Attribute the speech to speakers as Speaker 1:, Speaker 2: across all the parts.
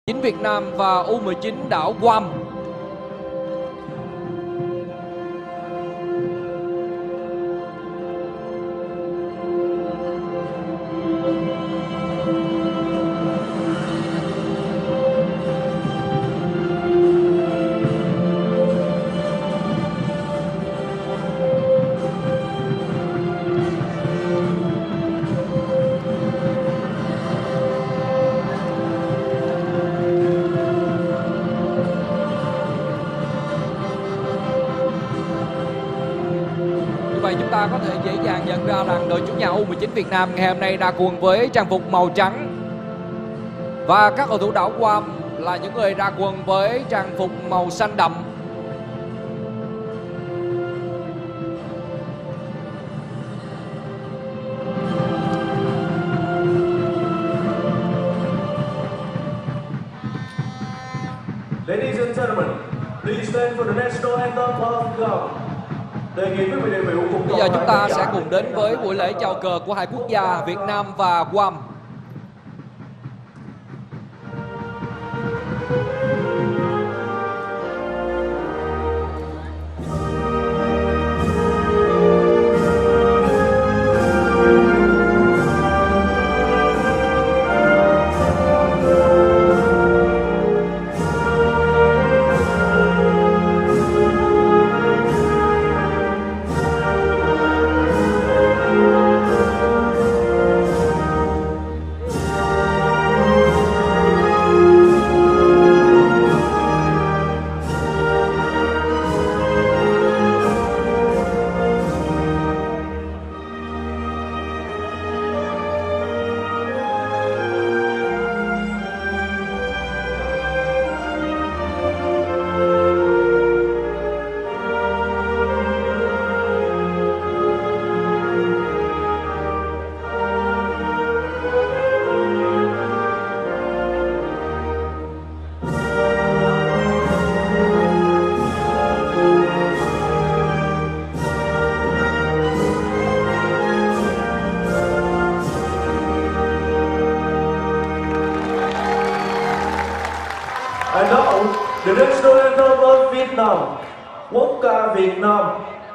Speaker 1: U19 Việt Nam và U19 đảo Guam. Chúng ta có thể dễ dàng nhận ra rằng đội chủ nhà U19 Việt Nam ngày hôm nay ra quân với trang phục màu trắng, và các cầu thủ đảo Guam là những người ra quân với trang phục màu xanh đậm.
Speaker 2: Ladies and gentlemen, please stand for the national anthem of Guam.
Speaker 1: Bây giờ chúng ta sẽ cùng đến với buổi lễ chào cờ của hai quốc gia Việt Nam và Guam.
Speaker 2: And now, the national anthem of Vietnam, quốc ca Việt Nam.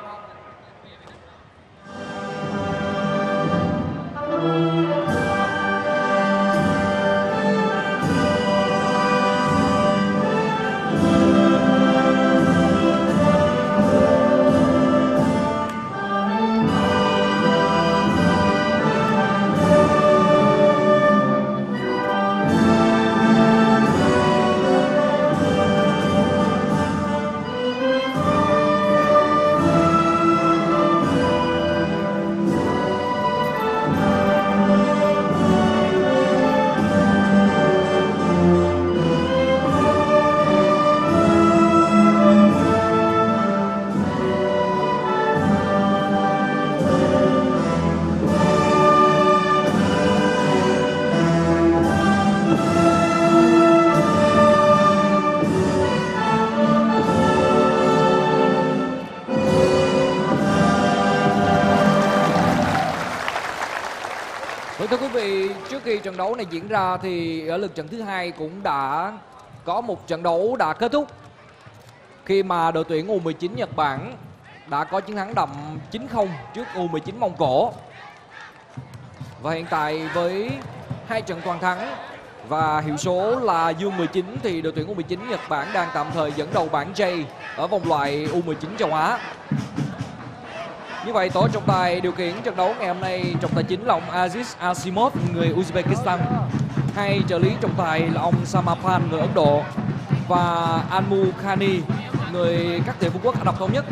Speaker 1: Thưa quý vị, trước khi trận đấu này diễn ra thì ở lượt trận thứ hai cũng đã có một trận đấu đã kết thúc khi mà đội tuyển U19 Nhật Bản đã có chiến thắng đậm 9-0 trước U19 Mông Cổ. Và hiện tại với 2 trận toàn thắng và hiệu số là U19 thì đội tuyển U19 Nhật Bản đang tạm thời dẫn đầu bảng J ở vòng loại U19 châu Á. Như vậy tổ trọng tài điều khiển trận đấu ngày hôm nay, trọng tài chính là ông Aziz Asimov, người Uzbekistan. Hai trợ lý trọng tài là ông Samapan, người Ấn Độ, và Anmu Khani, người các tiểu vương quốc Ả Rập Thống Nhất.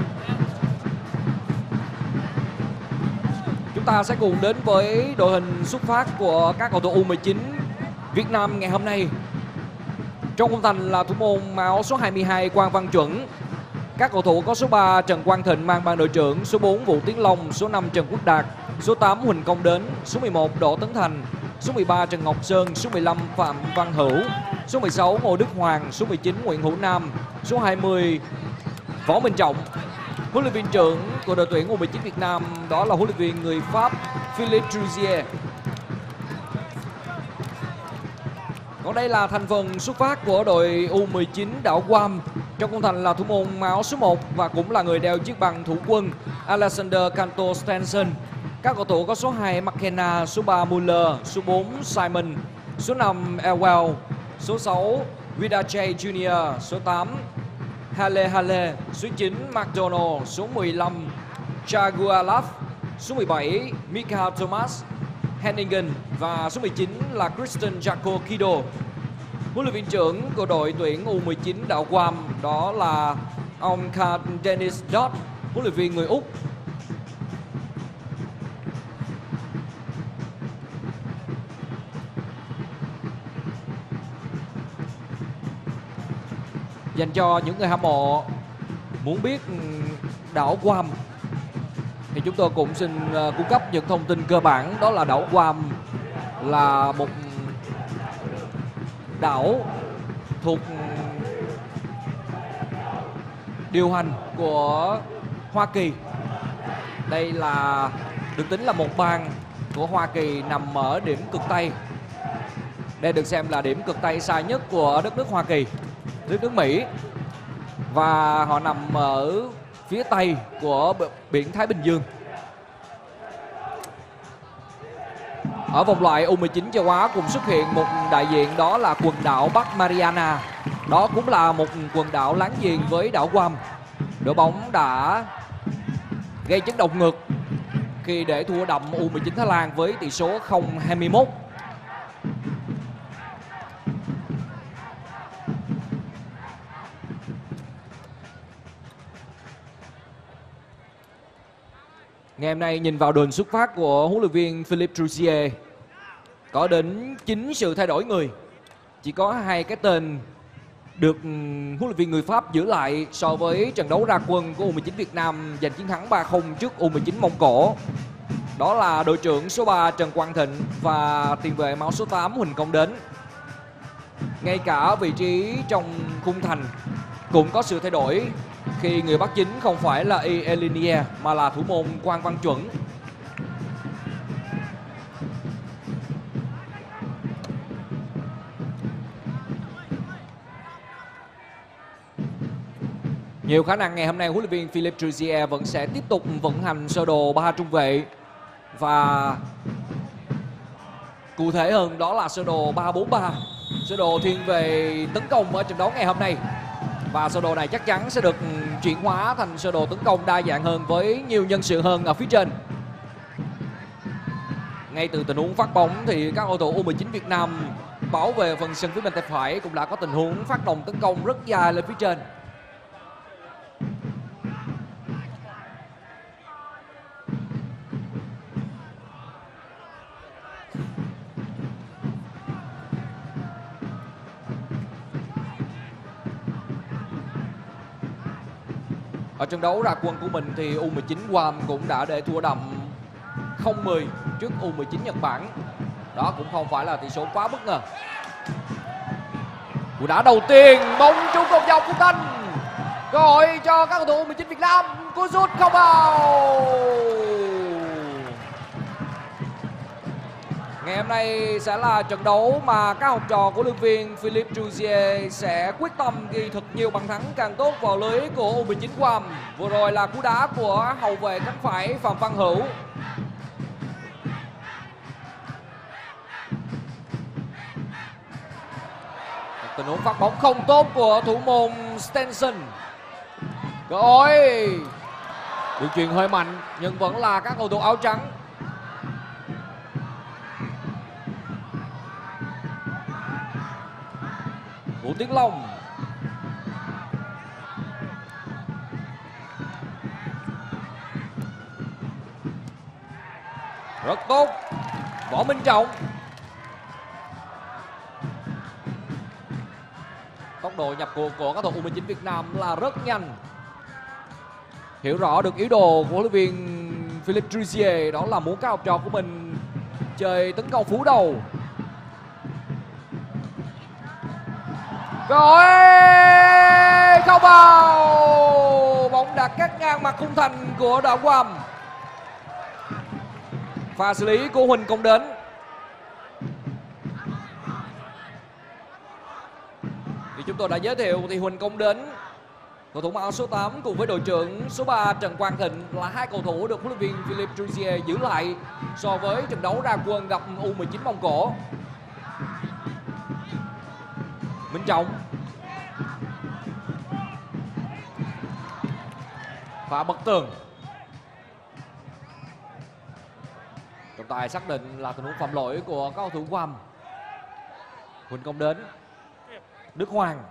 Speaker 1: Chúng ta sẽ cùng đến với đội hình xuất phát của các cầu thủ U19 Việt Nam ngày hôm nay. Trong khung thành là thủ môn mang áo số 22 Quang Văn Chuẩn. Các cầu thủ có số 3 Trần Quang Thịnh mang ban đội trưởng, số 4 Vũ Tiến Long, số 5 Trần Quốc Đạt, số 8 Huỳnh Công Đến, số 11 Đỗ Tấn Thành, số 13 Trần Ngọc Sơn, số 15 Phạm Văn Hữu, số 16 Ngô Đức Hoàng, số 19 Nguyễn Hữu Nam, số 20 Võ Minh Trọng. Huấn luyện viên trưởng của đội tuyển U19 Việt Nam đó là huấn luyện viên người Pháp Philippe Trouzier. Còn đây đây là thành phần xuất phát của đội U19 đảo Guam. Trong khung thành là thủ môn áo số 1 và cũng là người đeo chiếc bằng thủ quân Alexander Canto Stenson. Các cầu thủ có số 2 McKenna, số 3 Muller, số 4 Simon, số 5 Elwell, số 6 Vidache Jr., số 8 Hale, số 9 McDonald, số 15 Chagualaf, số 17 Mika Thomas Henningen và số 19 là Kristen Jaco Kido. Huấn luyện viên trưởng của đội tuyển U19 đảo Guam đó là ông Carl Dennis Dodd, huấn luyện viên người Úc. Dành cho những người hâm mộ muốn biết đảo Guam thì chúng tôi cũng xin cung cấp những thông tin cơ bản. Đó là đảo Guam là một đảo thuộc điều hành của Hoa Kỳ. Đây là được tính là một bang của Hoa Kỳ nằm ở điểm cực Tây. Đây được xem là điểm cực Tây xa nhất của đất nước Hoa Kỳ, đất nước Mỹ. Và họ nằm ở phía Tây của biển Thái Bình Dương. Ở vòng loại U19 châu Á cũng xuất hiện một đại diện, đó là quần đảo Bắc Mariana. Đó cũng là một quần đảo láng giềng với đảo Guam. Đội bóng đã gây chấn động ngực khi để thua đậm U19 Thái Lan với tỷ số 0-21. Ngày hôm nay nhìn vào đường xuất phát của huấn luyện viên Philippe Troussier, có đến 9 sự thay đổi người. Chỉ có 2 cái tên được huấn luyện viên người Pháp giữ lại so với trận đấu ra quân của U19 Việt Nam giành chiến thắng 3-0 trước U19 Mông Cổ. Đó là đội trưởng số 3 Trần Quang Thịnh và tiền vệ áo số 8 Huỳnh Công Đến. Ngay cả vị trí trong khung thành cũng có sự thay đổi khi người bắt chính không phải là Y Elinier mà là thủ môn Quang Văn Chuẩn. Nhiều khả năng ngày hôm nay huấn luyện viên Philippe Troussier vẫn sẽ tiếp tục vận hành sơ đồ 3 trung vệ, và cụ thể hơn đó là sơ đồ 3-4-3, sơ đồ thiên về tấn công ở trận đấu ngày hôm nay. Và sơ đồ này chắc chắn sẽ được chuyển hóa thành sơ đồ tấn công đa dạng hơn với nhiều nhân sự hơn ở phía trên. Ngay từ tình huống phát bóng thì các cầu thủ U19 Việt Nam bảo vệ phần sân phía bên tay phải cũng đã có tình huống phát động tấn công rất dài lên phía trên. Ở trận đấu ra quân của mình thì U19 Guam cũng đã để thua đậm 0-10 trước U19 Nhật Bản. Đó cũng không phải là tỷ số quá bất ngờ. Cú đá đầu tiên, bóng trúng vòng dọc của Thanh. Cơ hội cho các cầu thủ U19 Việt Nam, cú sút không vào. Ngày hôm nay sẽ là trận đấu mà các học trò của huấn luyện viên Philippe Troussier sẽ quyết tâm ghi thật nhiều bàn thắng càng tốt vào lưới của U19 Guam. Vừa rồi là cú đá của hậu vệ cánh phải Phạm Văn Hữu. Tình huống phát bóng không tốt của thủ môn Stenson. Cơ hội được chuyền hơi mạnh nhưng vẫn là các cầu thủ áo trắng. Vũ Tiến Long. Rất tốt. Võ Minh Trọng. Tốc độ nhập cuộc của các cầu thủ U19 Việt Nam là rất nhanh. Hiểu rõ được ý đồ của huấn luyện viên Philippe Troussier, đó là muốn các học trò của mình chơi tấn công phú đầu. Rồi không vào, bóng đã cắt ngang mặt khung thành của đảo Guam. Pha xử lý của Huỳnh Công Đến. Thì chúng tôi đã giới thiệu thì Huỳnh Công Đến, cầu thủ mặc áo số 8 cùng với đội trưởng số 3 Trần Quang Thịnh là hai cầu thủ được huấn luyện viên Philippe Jouzier giữ lại so với trận đấu ra quân gặp U19 Mông Cổ. Minh Trọng và bật tường. Trọng tài xác định là tình huống phạm lỗi của cầu thủ Guam. Huỳnh Công Đến, Đức Hoàng.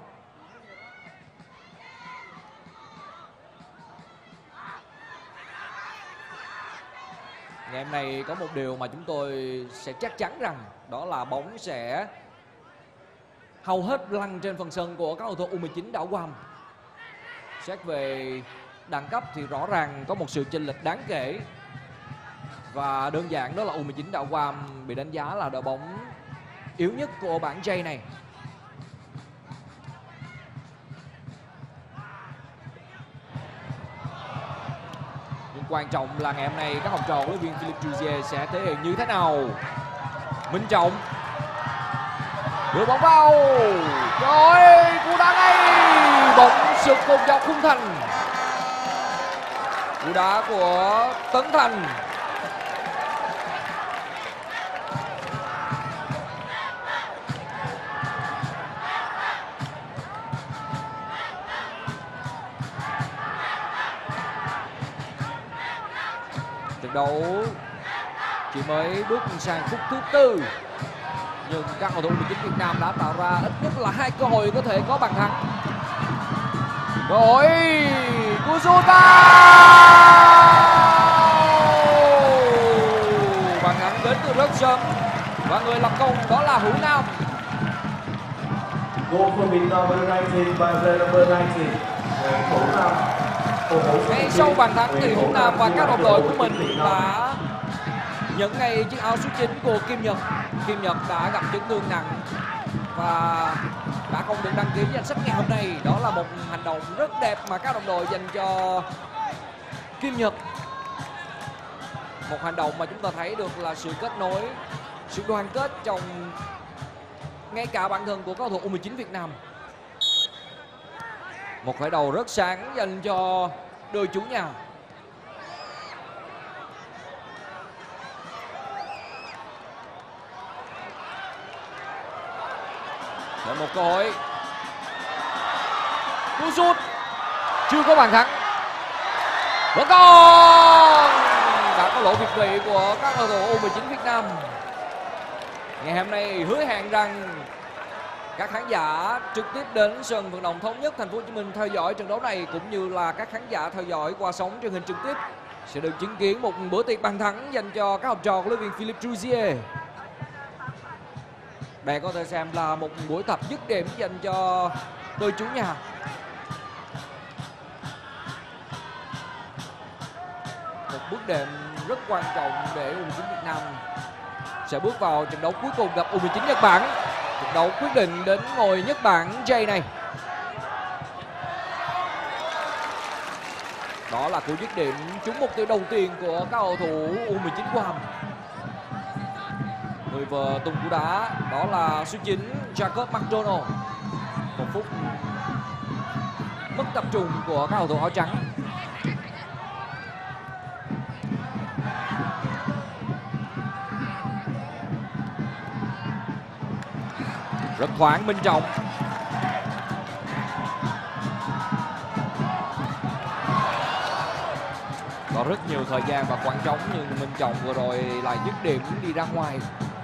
Speaker 1: Ngày hôm nay có một điều mà chúng tôi sẽ chắc chắn rằng đó là bóng sẽ hầu hết lăn trên phần sân của các cầu thủ U19 đảo Guam. Xét về đẳng cấp thì rõ ràng có một sự chênh lệch đáng kể. Và đơn giản đó là U19 đảo Guam bị đánh giá là đội bóng yếu nhất của bảng J này. Nhưng quan trọng là ngày hôm nay các học trò của viên Philippe Jouzier sẽ thể hiện như thế nào. Minh Trọng đưa bóng vào, rồi cú đá ngay, bóng sượt một dọc khung thành. Cú đá của Tấn Thành. Trận đấu chỉ mới bước sang phút thứ 4 nhưng các cầu thủ U19 Việt Nam đã tạo ra ít nhất là 2 cơ hội có thể có bàn thắng. Rồi cú sút bàn thắng đến từ rất sớm và người lập công đó là Hữu Nam.
Speaker 2: Goal for Vietnam number 19 by the number 19. Hữu Nam.
Speaker 1: Ngay sau bàn thắng thì Hữu Nam và các đồng đội của mình đã nhận ngay chiếc áo số 9 của Kim Nhật. Kim Nhật đã gặp chấn thương nặng và đã không được đăng ký danh sách ngày hôm nay. Đó là một hành động rất đẹp mà các đồng đội dành cho Kim Nhật. Một hành động mà chúng ta thấy được là sự kết nối, sự đoàn kết trong ngay cả bản thân của cầu thủ U19 Việt Nam. Một khởi đầu rất sáng dành cho đội chủ nhà. Để một cơ hội. Cú sút chưa có bàn thắng. Vẫn còn. Đã có lỗi việt vị của các cầu thủ U19 Việt Nam. Ngày hôm nay hứa hẹn rằng các khán giả trực tiếp đến sân vận động Thống Nhất Thành phố Hồ Chí Minh theo dõi trận đấu này cũng như là các khán giả theo dõi qua sóng truyền hình trực tiếp sẽ được chứng kiến một bữa tiệc bàn thắng dành cho các học trò của huấn luyện viên Philippe Jouzier. Đây có thể xem là một buổi tập dứt điểm dành cho đội chủ nhà. Một bước đệm rất quan trọng để U19 Việt Nam sẽ bước vào trận đấu cuối cùng gặp U19 Nhật Bản. Trận đấu quyết định đến ngôi nhất bảng J này. Đó là cú dứt điểm trúng mục tiêu đầu tiên của các cầu thủ U19 Guam. Người vừa tung cú đá đó là số 9 Jacob McDonald. Một phút mất tập trung của các cầu thủ áo trắng. Rất thoáng Minh Trọng. Có rất nhiều thời gian và khoảng trống nhưng Minh Trọng vừa rồi lại dứt điểm đi ra ngoài.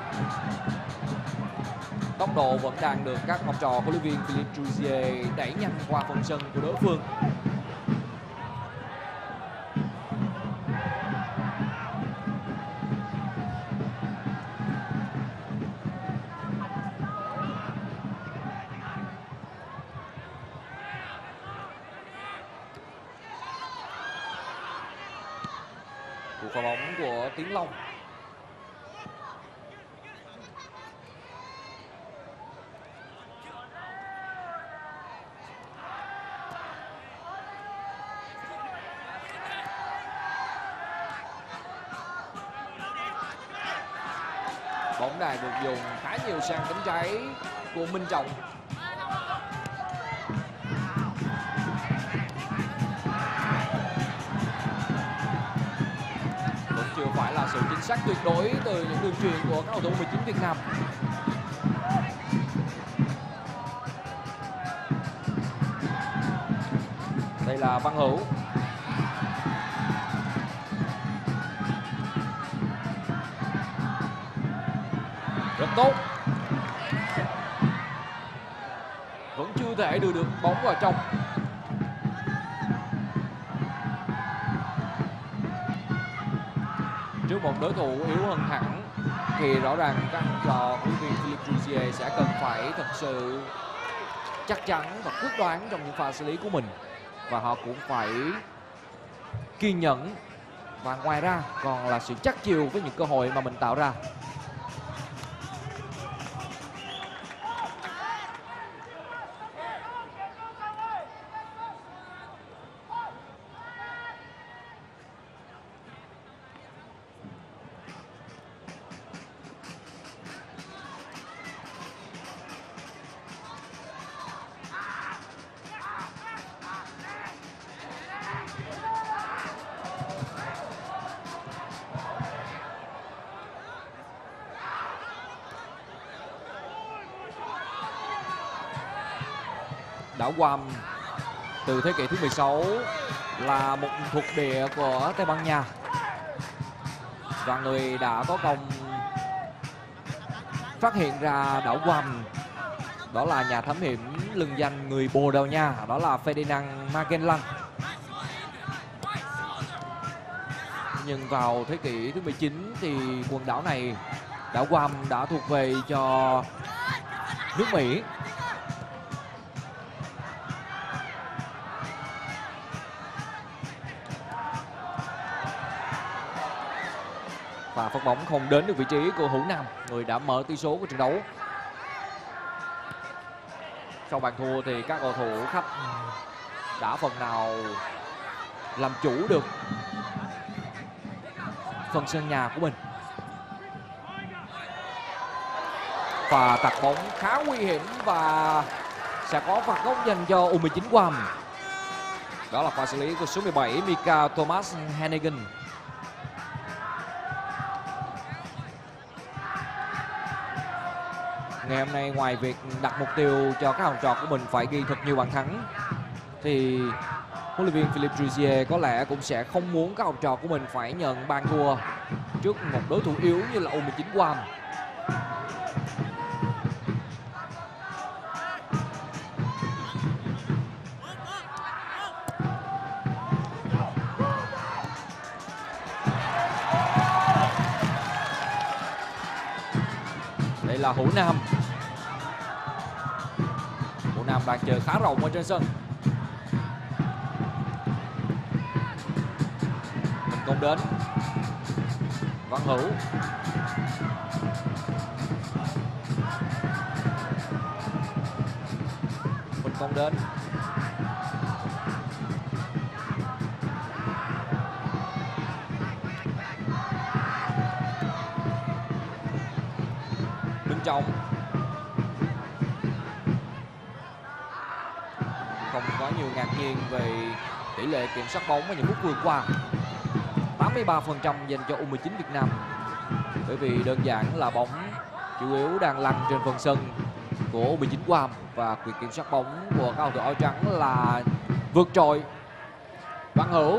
Speaker 1: Tốc độ vẫn đang được các học trò của huấn luyện viên Philippe Jouzier đẩy nhanh qua phần sân của đối phương. Cú phá bóng của Tiến Long. Bóng này được dùng khá nhiều sang cánh trái của Minh Trọng. xác tuyệt đối từ những đường truyền của các cầu thủ U19 Việt Nam. Đây là Văn Hữu. Rất tốt. Vẫn chưa thể đưa được bóng vào trong. Trước một đối thủ yếu hơn hẳn thì rõ ràng các trò huấn luyện viên Philippe Jouzier sẽ cần phải thật sự chắc chắn và quyết đoán trong những pha xử lý của mình, và họ cũng phải kiên nhẫn, và ngoài ra còn là sự chắc chiêu với những cơ hội mà mình tạo ra. Đảo Guam từ thế kỷ thứ 16 là một thuộc địa của Tây Ban Nha, và người đã có công phát hiện ra đảo Guam đó là nhà thám hiểm lừng danh người Bồ Đào Nha, đó là Ferdinand Magellan. Nhưng vào thế kỷ thứ 19 thì quần đảo này, đảo Guam, đã thuộc về cho nước Mỹ. Và phát bóng không đến được vị trí của Hữu Nam, người đã mở tỷ số của trận đấu. Sau bàn thua thì các cầu thủ khách đã phần nào làm chủ được phần sân nhà của mình. Và tạt bóng khá nguy hiểm và sẽ có phạt góc dành cho U19 Guam. Đó là pha xử lý của số 17 Mika Thomas Hennigan. Ngày hôm nay ngoài việc đặt mục tiêu cho các học trò của mình phải ghi thật nhiều bàn thắng, thì huấn luyện viên Philippe Jouzier có lẽ cũng sẽ không muốn các học trò của mình phải nhận bàn thua trước một đối thủ yếu như là U19 Guam. Đây là Hữu Nam. Hữu Nam đang chơi khá rộng ở trên sân. Mình công đến Văn Hữu. Mình công đến trong. Không có nhiều ngạc nhiên về tỷ lệ kiểm soát bóng ở những phút vừa qua. 83% dành cho U19 Việt Nam. Bởi vì đơn giản là bóng chủ yếu đang lăn trên phần sân của U19 Guam, và quyền kiểm soát bóng của các cầu thủ áo trắng là vượt trội. Văn Hữu.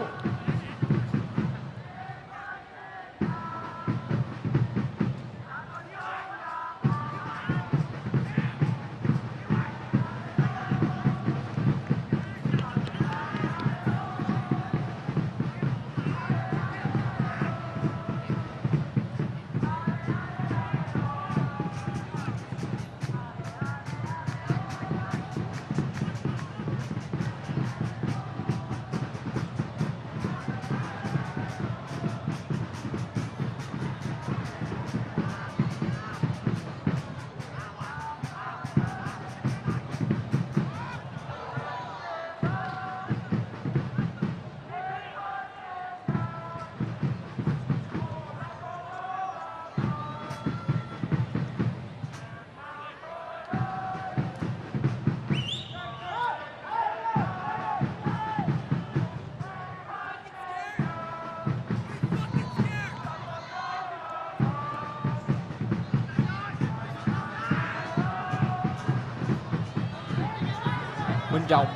Speaker 1: Minh Trọng,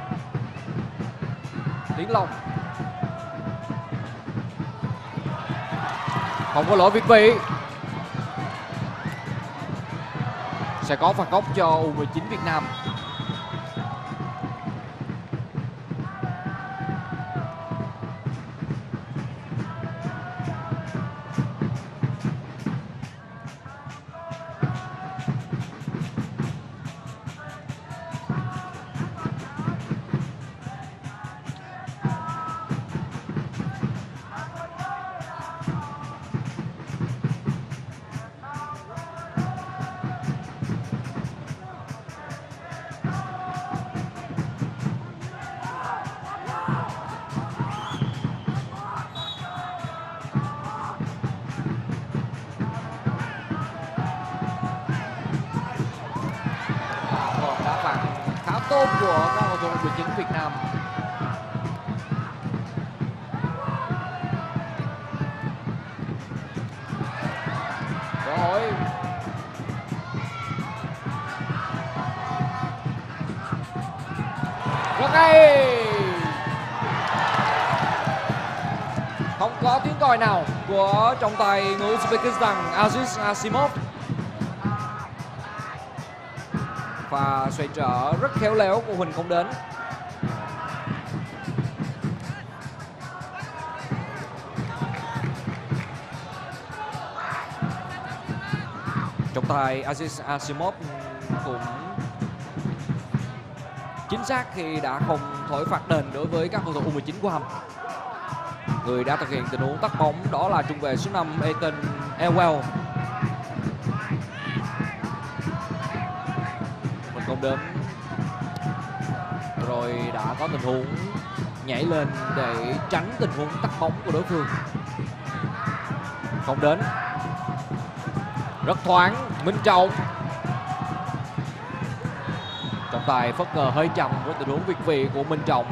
Speaker 1: Tiến Long, không có lỗi việt vị. Sẽ có phạt góc cho U19 Việt Nam. Đá phạt khá tốt của các cầu thủ U19 Việt Nam. Cơ hội rất hay, không có tiếng còi nào của trọng tài người Uzbekistan Aziz Asimov. Và xoay trở rất khéo léo của Huỳnh Công Đến. Trọng tài Aziz Asimov cũng chính xác khi đã không thổi phạt đền đối với các cầu thủ U19 của Hầm. Người đã thực hiện tình huống tắt bóng đó là trung vệ số 5 Ethan Elwell. Huỳnh Công Đến rồi đã có tình huống nhảy lên để tránh tình huống tắt bóng của đối phương. Công Đến rất thoáng, Minh Trọng. Trọng tài phất cờ hơi chậm với tình huống việt vị của Minh Trọng.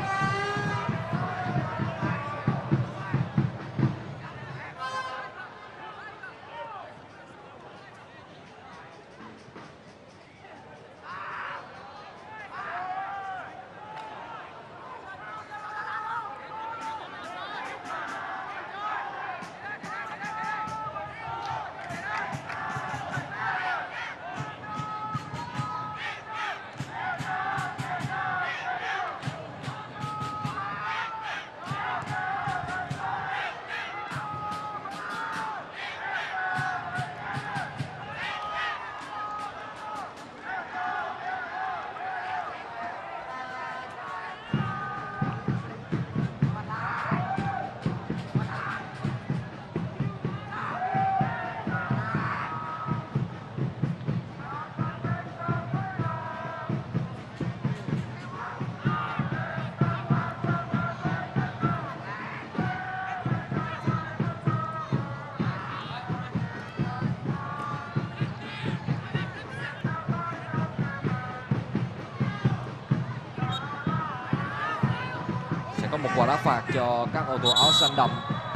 Speaker 1: Có một quả đá phạt cho các cầu thủ áo xanh đậm.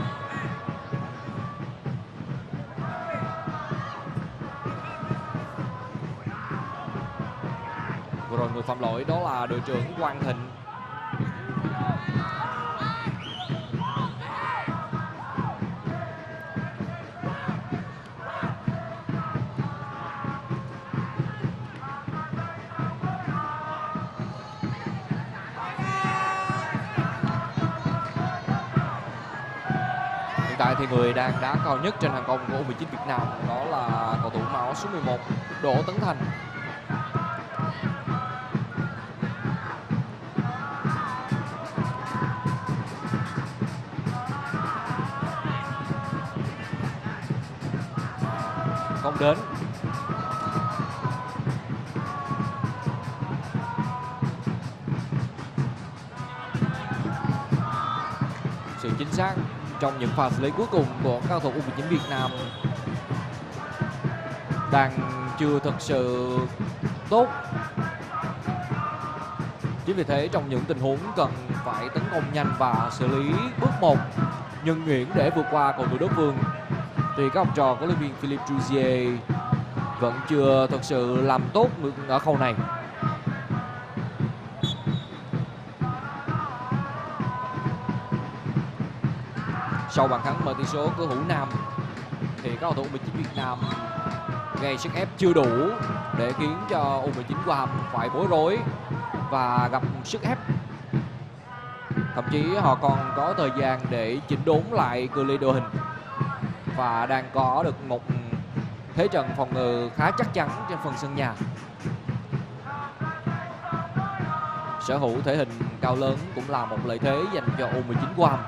Speaker 1: Vừa rồi người phạm lỗi đó là đội trưởng Quang Thịnh. Hiện tại thì người đang đá cao nhất trên hàng công của U19 Việt Nam đó là cầu thủ áo số 11 Đỗ Tấn Thành. Không đến. Sự chính xác trong những pha xử lý cuối cùng của các cầu thủ U19 Việt Nam đang chưa thực sự tốt. Chính vì thế trong những tình huống cần phải tấn công nhanh và xử lý bước một nhân nhuyễn để vượt qua cầu thủ đối phương thì các học trò của huấn luyện viên Philippe Jouzier vẫn chưa thực sự làm tốt ở khâu này. Sau bàn thắng mở tỷ số của Hữu Nam thì các cầu thủ U19 Việt Nam gây sức ép chưa đủ để khiến cho U19 Guam phải bối rối và gặp sức ép. Thậm chí họ còn có thời gian để chỉnh đốn lại cự ly đội hình và đang có được một thế trận phòng ngự khá chắc chắn trên phần sân nhà. Sở hữu thể hình cao lớn cũng là một lợi thế dành cho U19 Guam.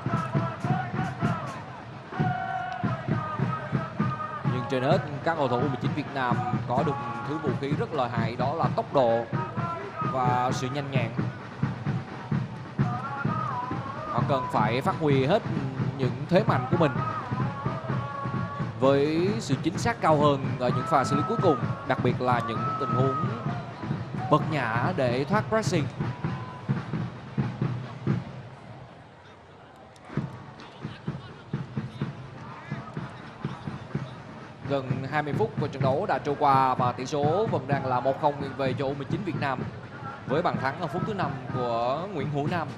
Speaker 1: Nhưng trên hết các cầu thủ U19 Việt Nam có được thứ vũ khí rất lợi hại, đó là tốc độ và sự nhanh nhẹn. Họ cần phải phát huy hết những thế mạnh của mình với sự chính xác cao hơn ở những pha xử lý cuối cùng, đặc biệt là những tình huống bật nhả để thoát pressing. Gần 20 phút của trận đấu đã trôi qua và tỷ số vẫn đang là 1-0 nghiêng về cho U19 Việt Nam với bàn thắng ở phút thứ 5 của Nguyễn Hữu Nam.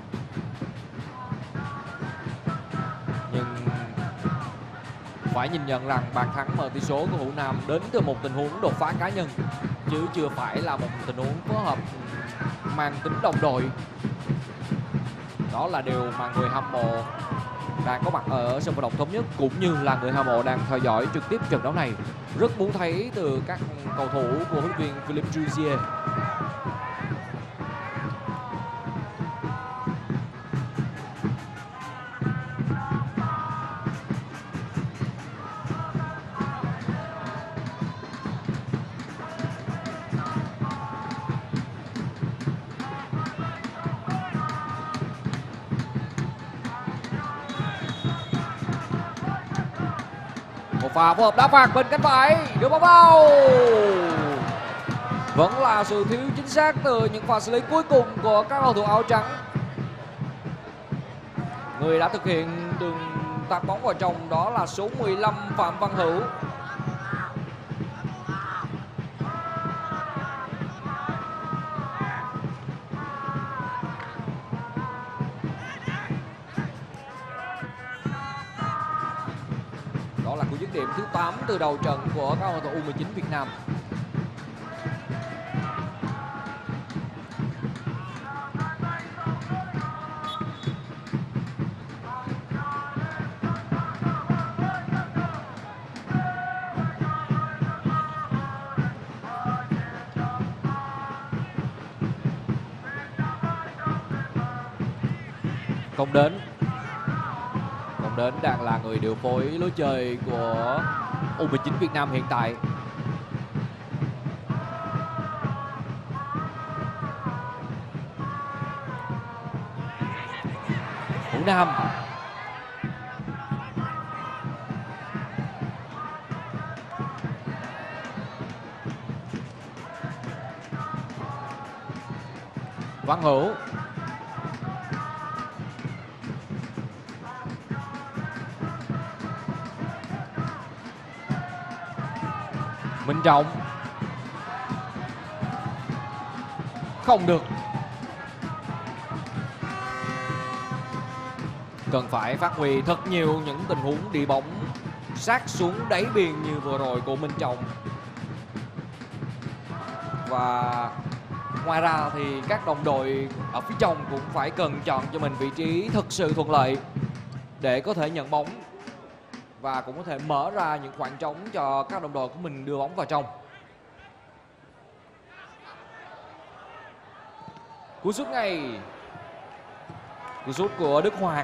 Speaker 1: Nhưng phải nhìn nhận rằng bàn thắng mở tỷ số của Hữu Nam đến từ một tình huống đột phá cá nhân chứ chưa phải là một tình huống phối hợp mang tính đồng đội. Đó là điều mà người hâm mộ đang có mặt ở sân vận động Thống Nhất cũng như là người hâm mộ đang theo dõi trực tiếp trận đấu này rất muốn thấy từ các cầu thủ của huấn luyện viên Philippe Jouzier. Một pha phối hợp đá phạt bên cánh phải, đưa bóng vào. Vẫn là sự thiếu chính xác từ những pha xử lý cuối cùng của các cầu thủ áo trắng. Người đã thực hiện đường tạt bóng vào trong đó là số 15 Phạm Văn Hữu. Đó là cú dứt điểm thứ 8 từ đầu trận của các cầu thủ U19 Việt Nam. Công đến đang là người điều phối lối chơi của U19 Việt Nam hiện tại. Hữu Nam Văn Hữu Minh Trọng không được. Cần phải phát huy thật nhiều những tình huống đi bóng sát xuống đáy biên như vừa rồi của Minh Trọng. Và ngoài ra thì các đồng đội ở phía trong cũng phải cần chọn cho mình vị trí thực sự thuận lợi để có thể nhận bóng và cũng có thể mở ra những khoảng trống cho các đồng đội của mình đưa bóng vào trong. Cú sút ngay, cú sút của Đức Hoàng.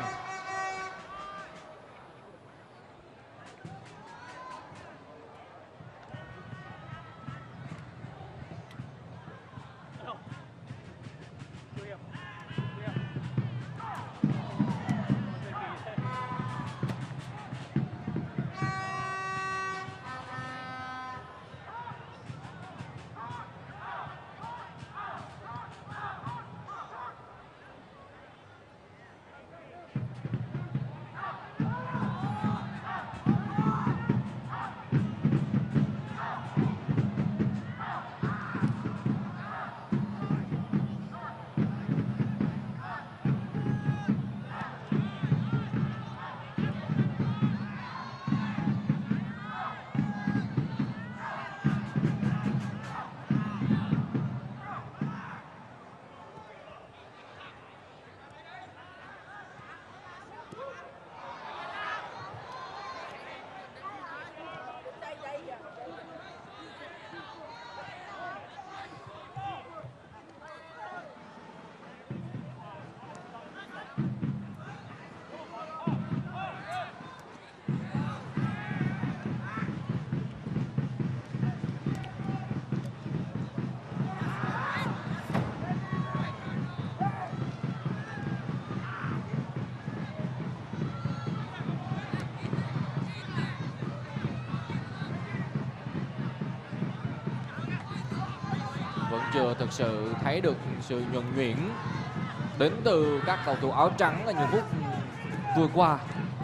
Speaker 1: Vẫn chưa thực sự thấy được sự nhuần nhuyễn đến từ các cầu thủ áo trắng ở những phút vừa qua.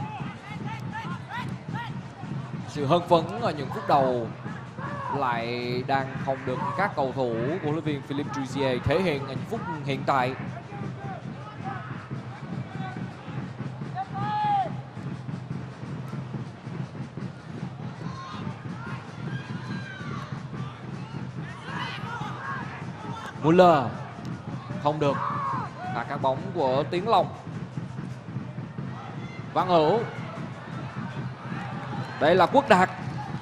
Speaker 1: Sự hưng phấn ở những phút đầu lại đang không được các cầu thủ của huấn luyện viên Philippe Jouzier thể hiện ở những phút hiện tại. Muller không được, là các bóng của Tiến Long. Văn Hữu, đây là Quốc Đạt.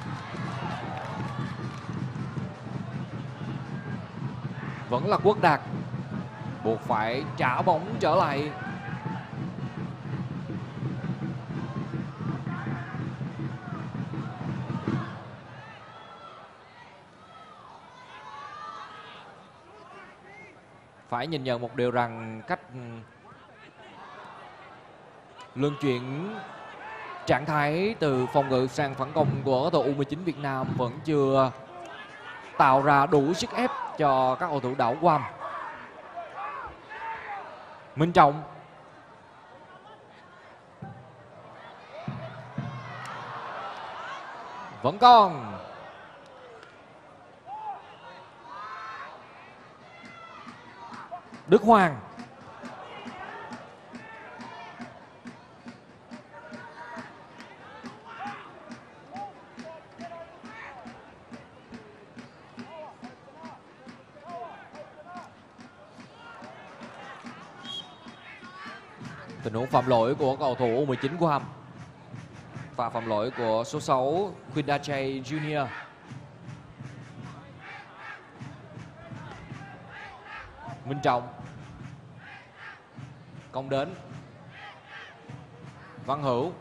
Speaker 1: Vẫn là Quốc Đạt, buộc phải trả bóng trở lại. Phải nhìn nhận một điều rằng cách luân chuyển trạng thái từ phòng ngự sang phản công của cầu thủ U19 Việt Nam vẫn chưa tạo ra đủ sức ép cho các cầu thủ đảo Guam. Minh Trọng, vẫn còn. Đức Hoàng, tình huống phạm lỗi của cầu thủ U19 Guam và phạm lỗi của số 6 Quindache Junior. Minh Trọng, công đến. Văn Hữu,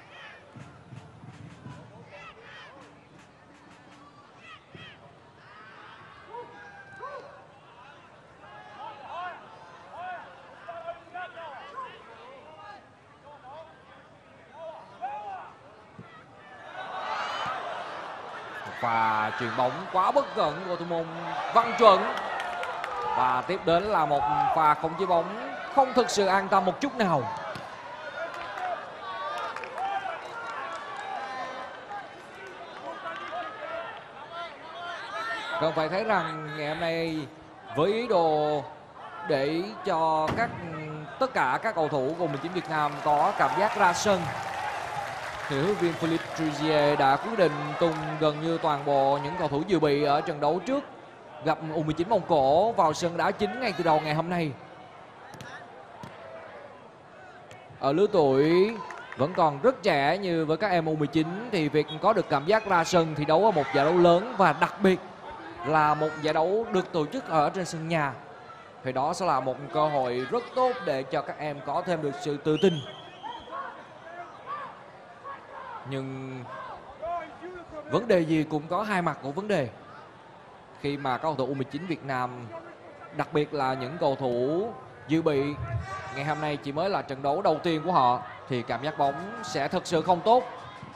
Speaker 1: và chuyền bóng quá bất cẩn của thủ môn Văn Chuẩn. Và tiếp đến là một pha khống chế bóng không thực sự an tâm một chút nào. Cần phải thấy rằng ngày hôm nay với ý đồ để cho tất cả các cầu thủ của U19 Việt Nam có cảm giác ra sân, thì huấn luyện viên Philippe Jouzier đã quyết định tung gần như toàn bộ những cầu thủ dự bị ở trận đấu trước gặp U19 Mông Cổ vào sân đá chính ngay từ đầu ngày hôm nay. Ở lứa tuổi vẫn còn rất trẻ như với các em U19 thì việc có được cảm giác ra sân thi đấu ở một giải đấu lớn và đặc biệt là một giải đấu được tổ chức ở trên sân nhà thì đó sẽ là một cơ hội rất tốt để cho các em có thêm được sự tự tin. Nhưng vấn đề gì cũng có hai mặt của vấn đề. Khi mà các cầu thủ U19 Việt Nam, đặc biệt là những cầu thủ dự bị, ngày hôm nay chỉ mới là trận đấu đầu tiên của họ thì cảm giác bóng sẽ thực sự không tốt.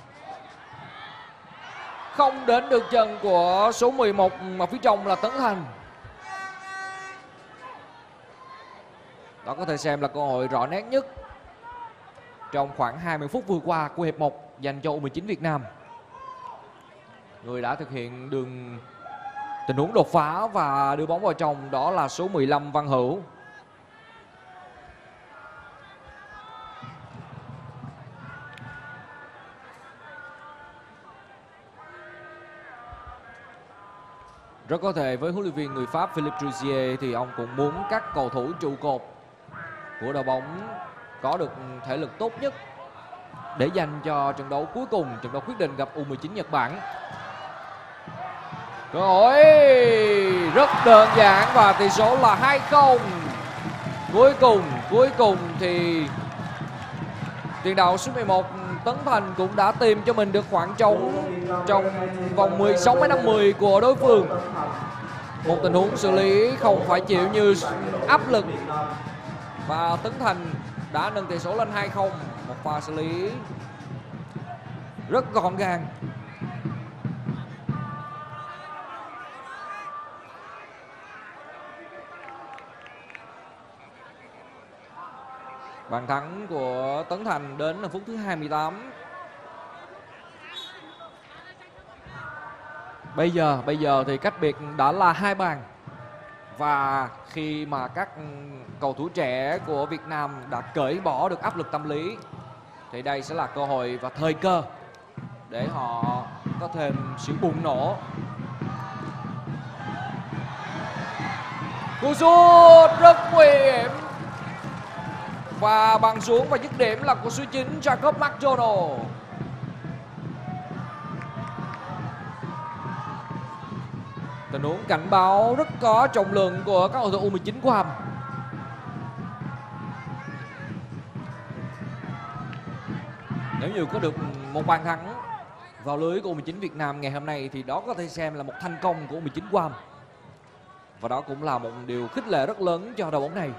Speaker 1: Không đến được chân của số 11 mà phía trong là Tấn Thành. Đó có thể xem là cơ hội rõ nét nhất trong khoảng 20 phút vừa qua của hiệp 1 dành cho U19 Việt Nam. Người đã thực hiện tình huống đột phá và đưa bóng vào trong đó là số 15 Văn Hữu. Rất có thể với huấn luyện viên người Pháp Philippe Jouzier thì ông cũng muốn các cầu thủ trụ cột của đội bóng có được thể lực tốt nhất để dành cho trận đấu cuối cùng, trận đấu quyết định gặp U19 Nhật Bản. Cơ hội rất đơn giản và tỷ số là 2-0. Cuối cùng thì tiền đạo số 11 Tấn Thành cũng đã tìm cho mình được khoảng trống trong vòng 16m50 của đối phương. Một tình huống xử lý không phải chịu như áp lực, và Tấn Thành đã nâng tỷ số lên 2-0. Một pha xử lý rất gọn gàng. Bàn thắng của Tấn Thành đến ở phút thứ 28. Bây giờ thì cách biệt đã là 2 bàn. Và khi mà các cầu thủ trẻ của Việt Nam đã cởi bỏ được áp lực tâm lý thì đây sẽ là cơ hội và thời cơ để họ có thêm sự bùng nổ. Cú sút rất nguy hiểm, và bàn xuống và dứt điểm là của số 9 Jacob McDonald. Tình huống cảnh báo rất có trọng lượng của các cầu thủ U19 của Hầm. Nếu như có được một bàn thắng vào lưới của U19 Việt Nam ngày hôm nay thì đó có thể xem là một thành công của U19 của Hầm. Và đó cũng là một điều khích lệ rất lớn cho đội bóng này.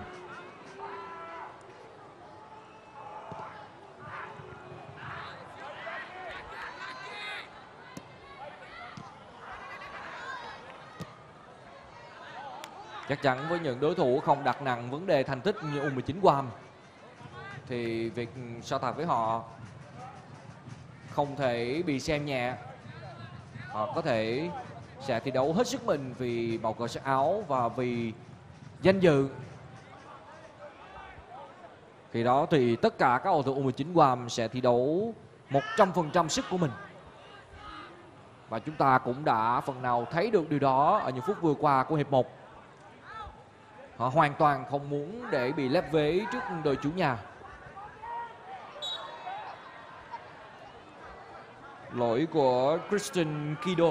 Speaker 1: Chắc chắn với những đối thủ không đặt nặng vấn đề thành tích như U19 Guam thì việc so tài với họ không thể bị xem nhẹ. Họ có thể sẽ thi đấu hết sức mình vì màu cờ sắc áo và vì danh dự. Khi đó thì tất cả các cầu thủ U19 Guam sẽ thi đấu 100% sức của mình. Và chúng ta cũng đã phần nào thấy được điều đó ở những phút vừa qua của hiệp 1. Họ hoàn toàn không muốn để bị lép vế trước đội chủ nhà. Lỗi của Christian Kido.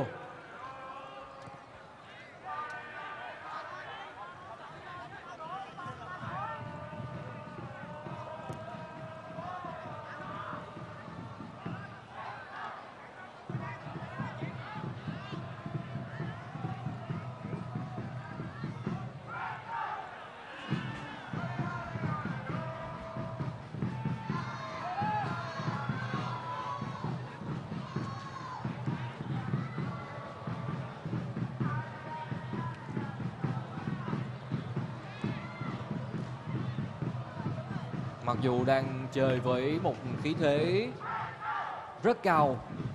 Speaker 1: Mặc dù đang chơi với một khí thế rất cao,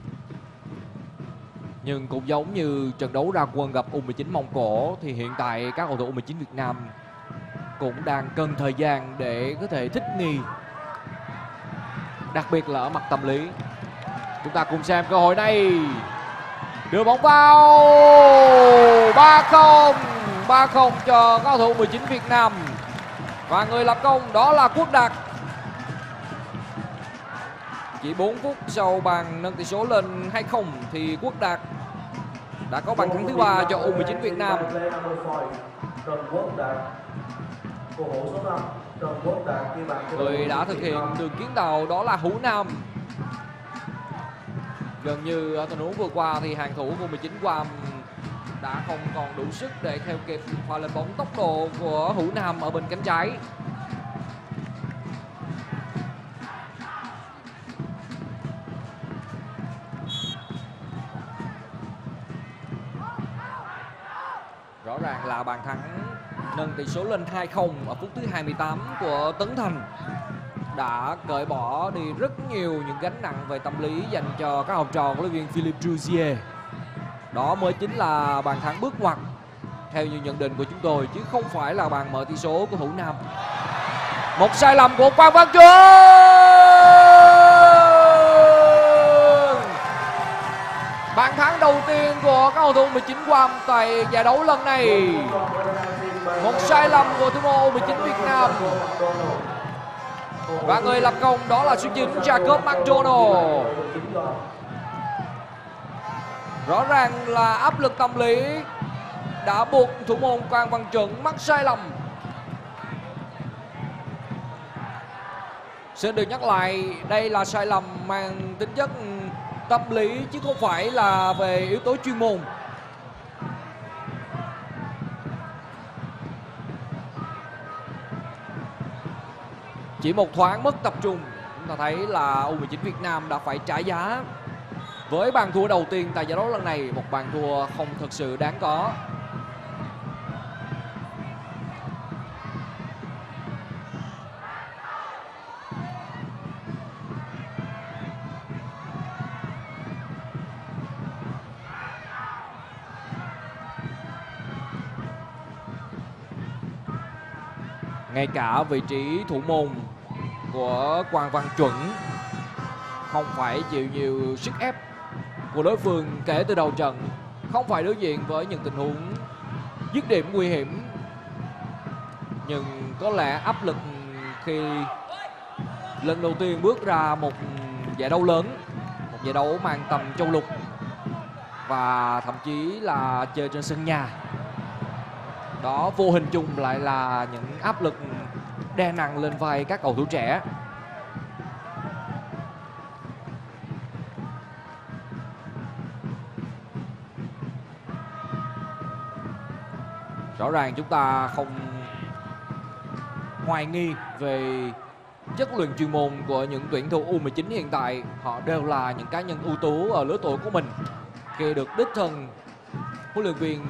Speaker 1: nhưng cũng giống như trận đấu ra quân gặp U19 Mông Cổ thì hiện tại các cầu thủ U19 Việt Nam cũng đang cần thời gian để có thể thích nghi, đặc biệt là ở mặt tâm lý. Chúng ta cùng xem cơ hội này. Đưa bóng vào. 3-0 cho các cầu thủ U19 Việt Nam. Và người lập công đó là Quốc Đạt. Chỉ 4 phút sau bàn nâng tỷ số lên 2-0 thì Quốc Đạt đã có bàn thắng thứ 3 cho U19 Việt Nam. Người đã thực hiện đường kiến tạo đó là Hữu Nam. Gần như ở tình huống vừa qua thì hàng thủ của U19 Guam đã không còn đủ sức để theo kịp pha lên bóng tốc độ của Hữu Nam ở bên cánh trái. Rõ ràng là bàn thắng nâng tỷ số lên 2-0 ở phút thứ 28 của Tấn Thành đã cởi bỏ đi rất nhiều những gánh nặng về tâm lý dành cho các học trò của huấn luyện viên Philippe Jouzier. Đó mới chính là bàn thắng bước ngoặt theo như nhận định của chúng tôi, chứ không phải là bàn mở tỷ số của Hữu Nam. Một sai lầm của Quang Văn Trường. Bàn thắng đầu tiên của các cầu thủ 19 Guam tại giải đấu lần này. Một sai lầm của thủ môn 19 Việt Nam. Và người lập công đó là số 9 Jacob McDonald. Rõ ràng là áp lực tâm lý đã buộc thủ môn Quang Văn Chuẩn mắc sai lầm. Xin được nhắc lại, đây là sai lầm mang tính chất tâm lý chứ không phải là về yếu tố chuyên môn. Chỉ một thoáng mất tập trung, chúng ta thấy là U19 Việt Nam đã phải trả giá với bàn thua đầu tiên tại giải đấu lần này, một bàn thua không thực sự đáng có. Ngay cả vị trí thủ môn của Quang Văn Chuẩn không phải chịu nhiều sức ép của đối phương kể từ đầu trận, không phải đối diện với những tình huống dứt điểm nguy hiểm, nhưng có lẽ áp lực khi lần đầu tiên bước ra một giải đấu lớn, một giải đấu mang tầm châu lục và thậm chí là chơi trên sân nhà, đó vô hình chung lại là những áp lực đè nặng lên vai các cầu thủ trẻ. Rõ ràng chúng ta không hoài nghi về chất lượng chuyên môn của những tuyển thủ U19 hiện tại. Họ đều là những cá nhân ưu tú ở lứa tuổi của mình. Khi được đích thân huấn luyện viên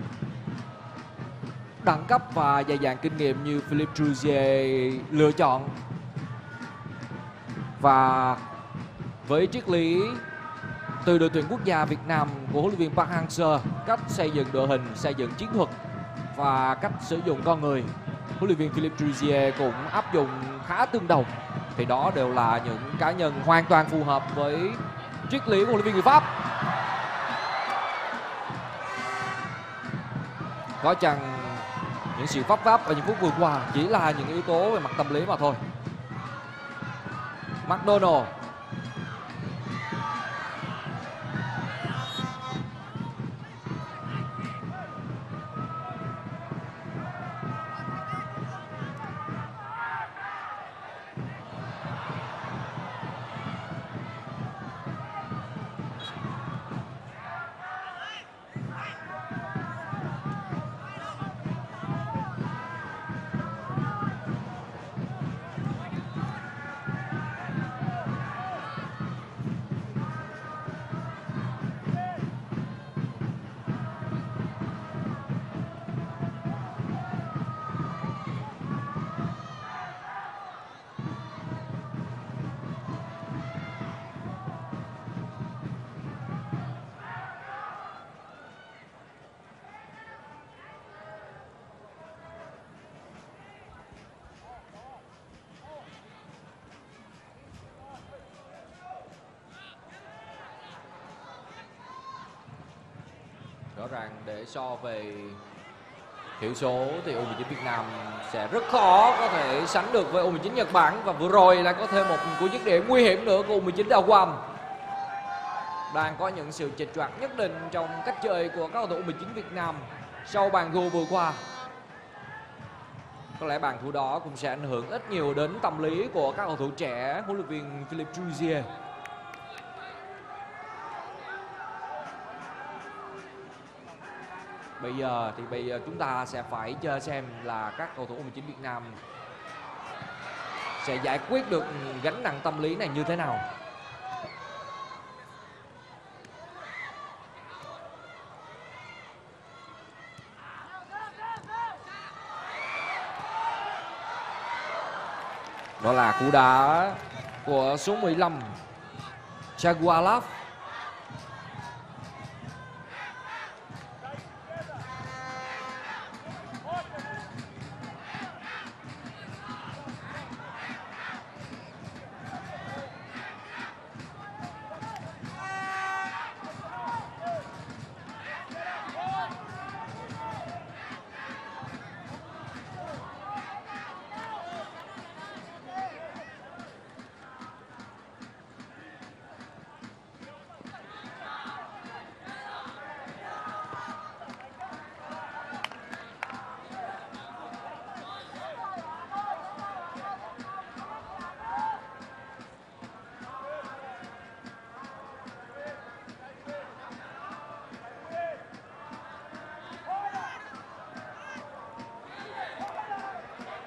Speaker 1: đẳng cấp và dày dạn kinh nghiệm như Philippe Trouzier lựa chọn, và với triết lý từ đội tuyển quốc gia Việt Nam của huấn luyện viên Park Hang-seo, cách xây dựng đội hình, xây dựng chiến thuật và cách sử dụng con người, huấn luyện viên Philippe Trouzier cũng áp dụng khá tương đồng, thì đó đều là những cá nhân hoàn toàn phù hợp với triết lý của huấn luyện viên người Pháp. Có chăng những sự vấp váp ở những phút vừa qua chỉ là những yếu tố về mặt tâm lý mà thôi. McDonald. Rõ ràng để so về hiệu số thì U19 Việt Nam sẽ rất khó có thể sánh được với U19 Nhật Bản, và vừa rồi lại có thêm một cú dứt điểm nguy hiểm nữa của U19 Đào Quam. Đang có những sự chệch choạc nhất định trong cách chơi của các cầu thủ U19 Việt Nam sau bàn thua vừa qua. Có lẽ bàn thua đó cũng sẽ ảnh hưởng ít nhiều đến tâm lý của các cầu thủ trẻ huấn luyện viên Philippe Trouzier. Bây giờ chúng ta sẽ phải chờ xem là các cầu thủ U19 Việt Nam sẽ giải quyết được gánh nặng tâm lý này như thế nào. Đó là cú đá của số 15 Jagualav.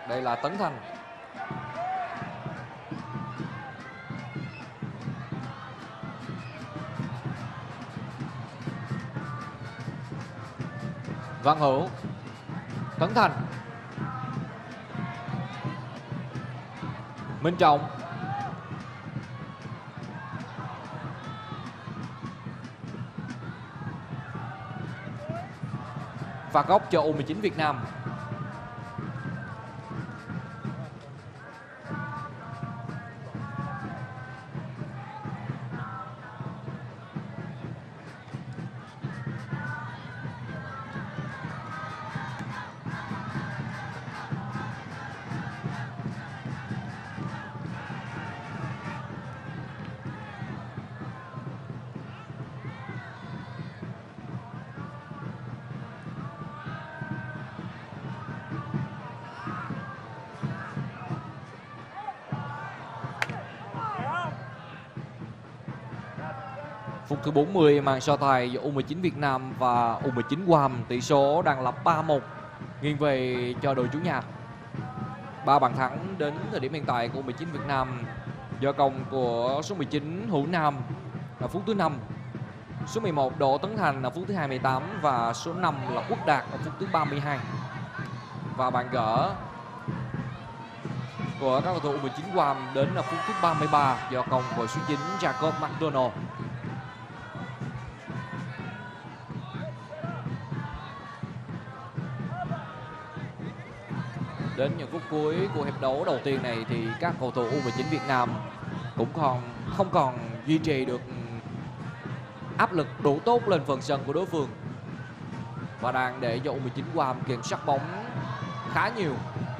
Speaker 1: Đây là Tấn Thành. Văn Hữu, Tấn Thành, Minh Trọng, phạt góc cho U19 Việt Nam. Phút thứ 40 màn so tài giữa U19 Việt Nam và U19 Guam, tỷ số đang là 3-1 nghiêng về cho đội chủ nhà. 3 bàn thắng đến thời điểm hiện tại của U19 Việt Nam do công của số 19 Hữu Nam là phút thứ 5, số 11 Đỗ Tấn Thành là phút thứ 28 và số 5 là Quốc Đạt ở phút thứ 32. Và bàn gỡ của các cầu thủ U19 Guam đến là phút thứ 33 do công của số 9 Jacob McDonald. Đến những phút cuối của hiệp đấu đầu tiên này thì các cầu thủ U19 Việt Nam cũng không còn duy trì được áp lực đủ tốt lên phần sân của đối phương và đang để cho U19 Guam kiểm soát bóng khá nhiều.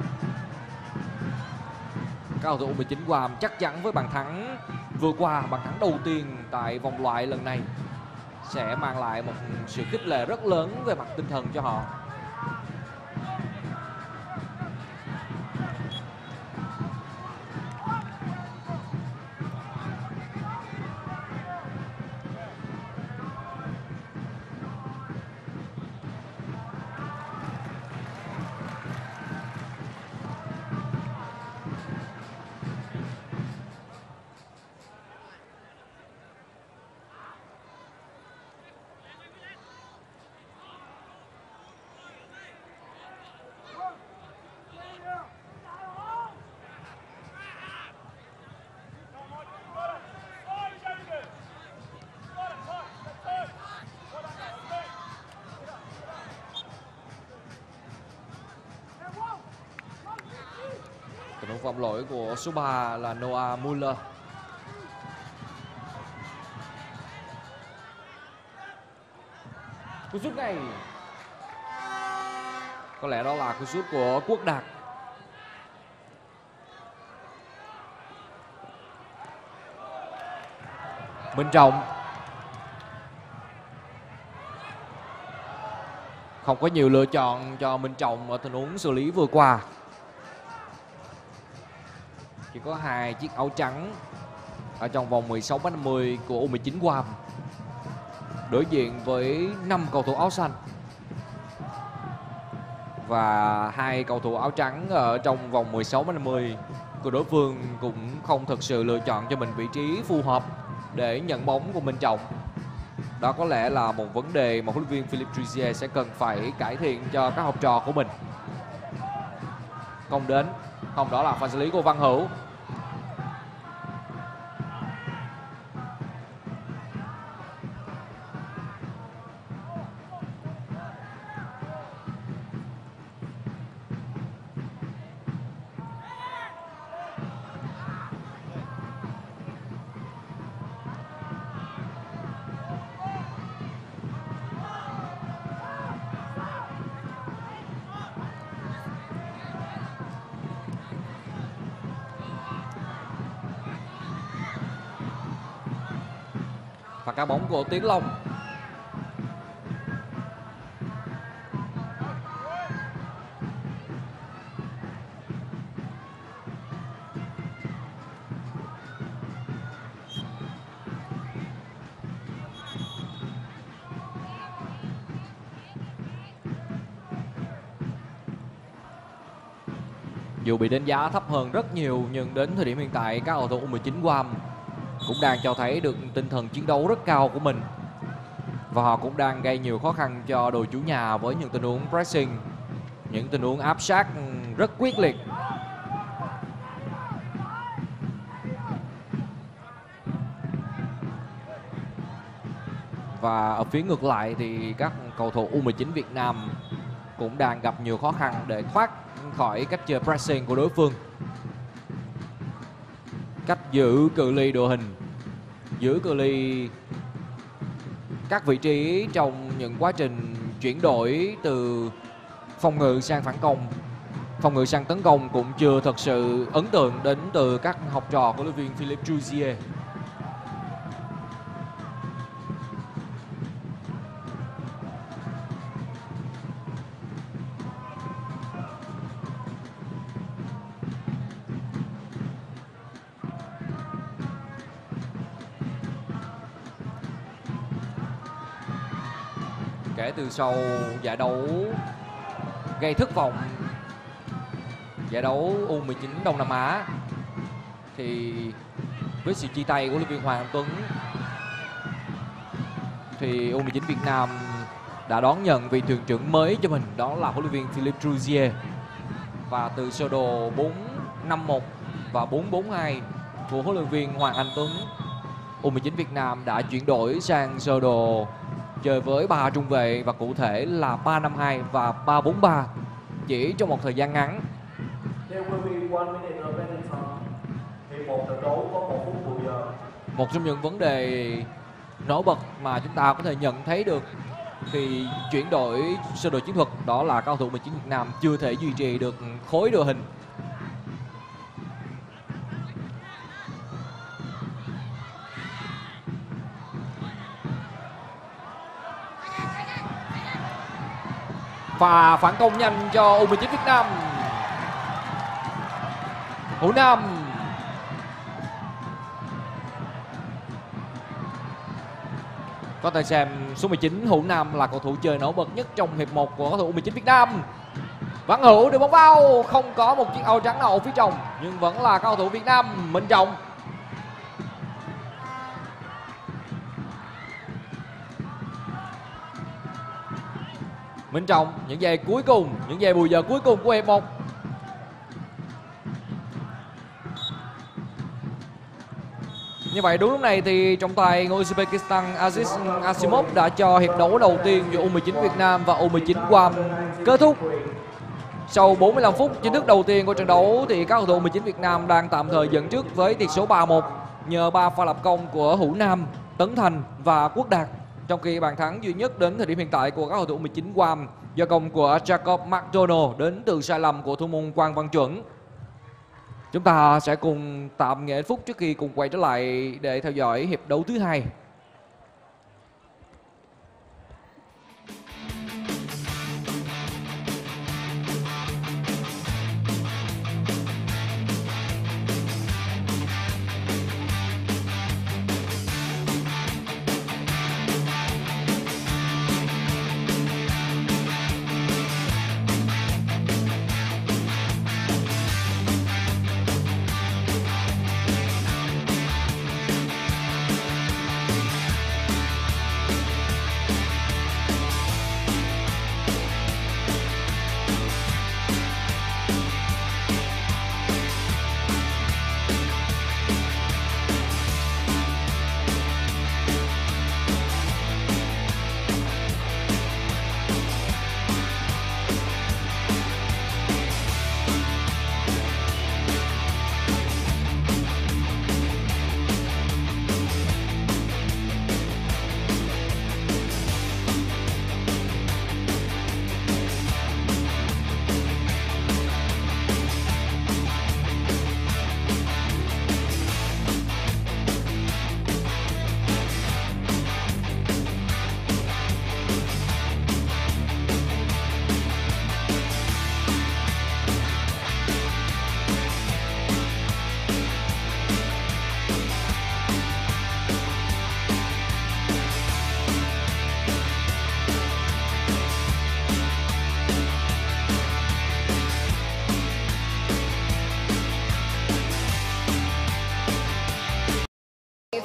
Speaker 1: Các cầu thủ U19 Guam chắc chắn với bàn thắng vừa qua, bàn thắng đầu tiên tại vòng loại lần này sẽ mang lại một sự khích lệ rất lớn về mặt tinh thần cho họ. Tình huống phạm lỗi của số 3 là Noah Muller. Cú sút này có lẽ đó là cú sút của Quốc Đạt. Minh Trọng không có nhiều lựa chọn cho Minh Trọng ở tình huống xử lý vừa qua. Chỉ có 2 chiếc áo trắng ở trong vòng 16m50 của U19 Guam đối diện với 5 cầu thủ áo xanh và 2 cầu thủ áo trắng ở trong vòng 16m50 của đối phương cũng không thực sự lựa chọn cho mình vị trí phù hợp để nhận bóng của Minh Trọng. Đó có lẽ là một vấn đề mà huấn luyện viên Philippe Trizier sẽ cần phải cải thiện cho các học trò của mình. Không đến, không, đó là pha xử lý của Văn Hữu. Và cá bóng của Tiến Long. Dù bị đánh giá thấp hơn rất nhiều nhưng đến thời điểm hiện tại các cầu thủ U19 Guam cũng đang cho thấy được tinh thần chiến đấu rất cao của mình. Và họ cũng đang gây nhiều khó khăn cho đội chủ nhà với những tình huống pressing, những tình huống áp sát rất quyết liệt. Và ở phía ngược lại thì các cầu thủ U19 Việt Nam cũng đang gặp nhiều khó khăn để thoát khỏi cách chơi pressing của đối phương. Cách giữ cự ly đội hình, giữ cự ly các vị trí trong những quá trình chuyển đổi từ phòng ngự sang phản công, phòng ngự sang tấn công cũng chưa thật sự ấn tượng đến từ các học trò của huấn luyện viên Philippe Jouzier. Kể từ sau giải đấu gây thất vọng, giải đấu U19 Đông Nam Á, thì với sự chia tay của huấn luyện viên Hoàng Anh Tuấn thì U19 Việt Nam đã đón nhận vị thuyền trưởng mới cho mình, đó là huấn luyện viên Philippe Jouzier. Và từ sơ đồ 4-5-1 và 4-4-2 của huấn luyện viên Hoàng Anh Tuấn, U19 Việt Nam đã chuyển đổi sang sơ đồ chơi với 3 trung vệ và cụ thể là 3-5-2 và 3-4-3 chỉ trong một thời gian ngắn.
Speaker 2: Hiệp một trận đấu có 1 phút bù giờ.
Speaker 1: Một trong những vấn đề nổi bật mà chúng ta có thể nhận thấy được khi chuyển đổi sơ đồ chiến thuật đó là cầu thủ U19 Việt Nam chưa thể duy trì được khối đội hình. Và phản công nhanh cho U19 Việt Nam. Hữu Nam. Có thể xem số 19 Hữu Nam là cầu thủ chơi nổi bật nhất trong hiệp 1 của cầu thủ U19 Việt Nam. Văn Hữu đưa bóng vào, không có một chiếc áo trắng nào ở phía trong nhưng vẫn là cầu thủ Việt Nam. Minh Trọng. Minh Trọng, những giây cuối cùng, những giây bù giờ cuối cùng của hiệp 1. Như vậy đúng lúc này thì trọng tài người Uzbekistan Aziz Asimov đã cho hiệp đấu đầu tiên giữa U19 Việt Nam và U19 Guam kết thúc. Sau 45 phút chính thức đầu tiên của trận đấu thì các cầu thủ U19 Việt Nam đang tạm thời dẫn trước với tỷ số 3-1 nhờ 3 pha lập công của Hữu Nam, Tấn Thành và Quốc Đạt. Trong khi bàn thắng duy nhất đến thời điểm hiện tại của các cầu thủ U19 Guam do công của Jacob McDonald đến từ sai lầm của thủ môn Quang Văn Chuẩn. Chúng ta sẽ cùng tạm nghỉ phút trước khi cùng quay trở lại để theo dõi hiệp đấu thứ hai.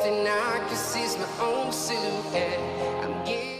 Speaker 3: something I can see is my own silhouette. I'm getting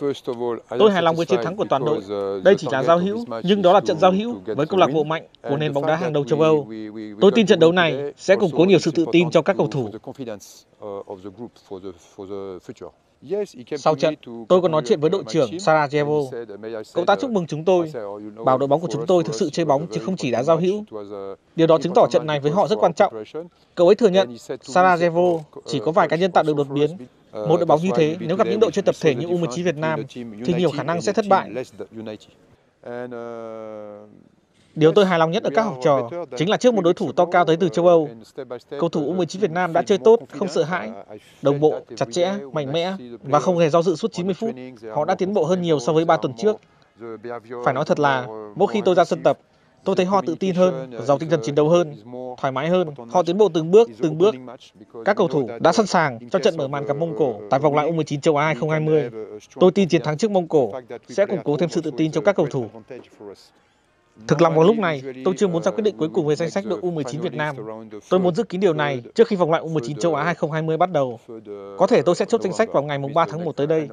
Speaker 4: Tôi hài lòng với chiến thắng của toàn đội. Đây chỉ là giao hữu, nhưng đó là trận giao hữu với câu lạc bộ mạnh của nền bóng đá hàng đầu châu Âu. Tôi tin trận đấu này sẽ củng cố nhiều sự tự tin cho các cầu thủ. Sau trận, tôi có nói chuyện với đội trưởng Sarajevo. Cậu ta chúc mừng chúng tôi, bảo đội bóng của chúng tôi thực sự chơi bóng chứ không chỉ đá giao hữu. Điều đó chứng tỏ trận này với họ rất quan trọng. Cậu ấy thừa nhận Sarajevo chỉ có vài cá nhân tạo được đột biến. Một đội bóng như thế, nếu gặp những đội chơi tập thể như U19 Việt Nam, thì nhiều khả năng sẽ thất bại. Điều tôi hài lòng nhất ở các học trò chính là trước một đối thủ to cao tới từ châu Âu, cầu thủ U19 Việt Nam đã chơi tốt, không sợ hãi, đồng bộ, chặt chẽ, mạnh mẽ và không hề do dự suốt 90 phút. Họ đã tiến bộ hơn nhiều so với 3 tuần trước. Phải nói thật là, mỗi khi tôi ra sân tập, tôi thấy họ tự tin hơn, giàu tinh thần chiến đấu hơn, thoải mái hơn. Họ tiến bộ từng bước, từng bước. Các cầu thủ đã sẵn sàng cho trận mở màn gặp Mông Cổ tại vòng loại U19 châu Á 2020. Tôi tin chiến thắng trước Mông Cổ sẽ củng cố thêm sự tự tin cho các cầu thủ. Thực lòng vào lúc này, tôi chưa muốn ra quyết định cuối cùng về danh sách đội U19 Việt Nam. Tôi muốn giữ kín điều này trước khi vòng loại U19 châu Á 2020 bắt đầu. Có thể tôi sẽ chốt danh sách vào ngày 3 tháng 1 tới đây.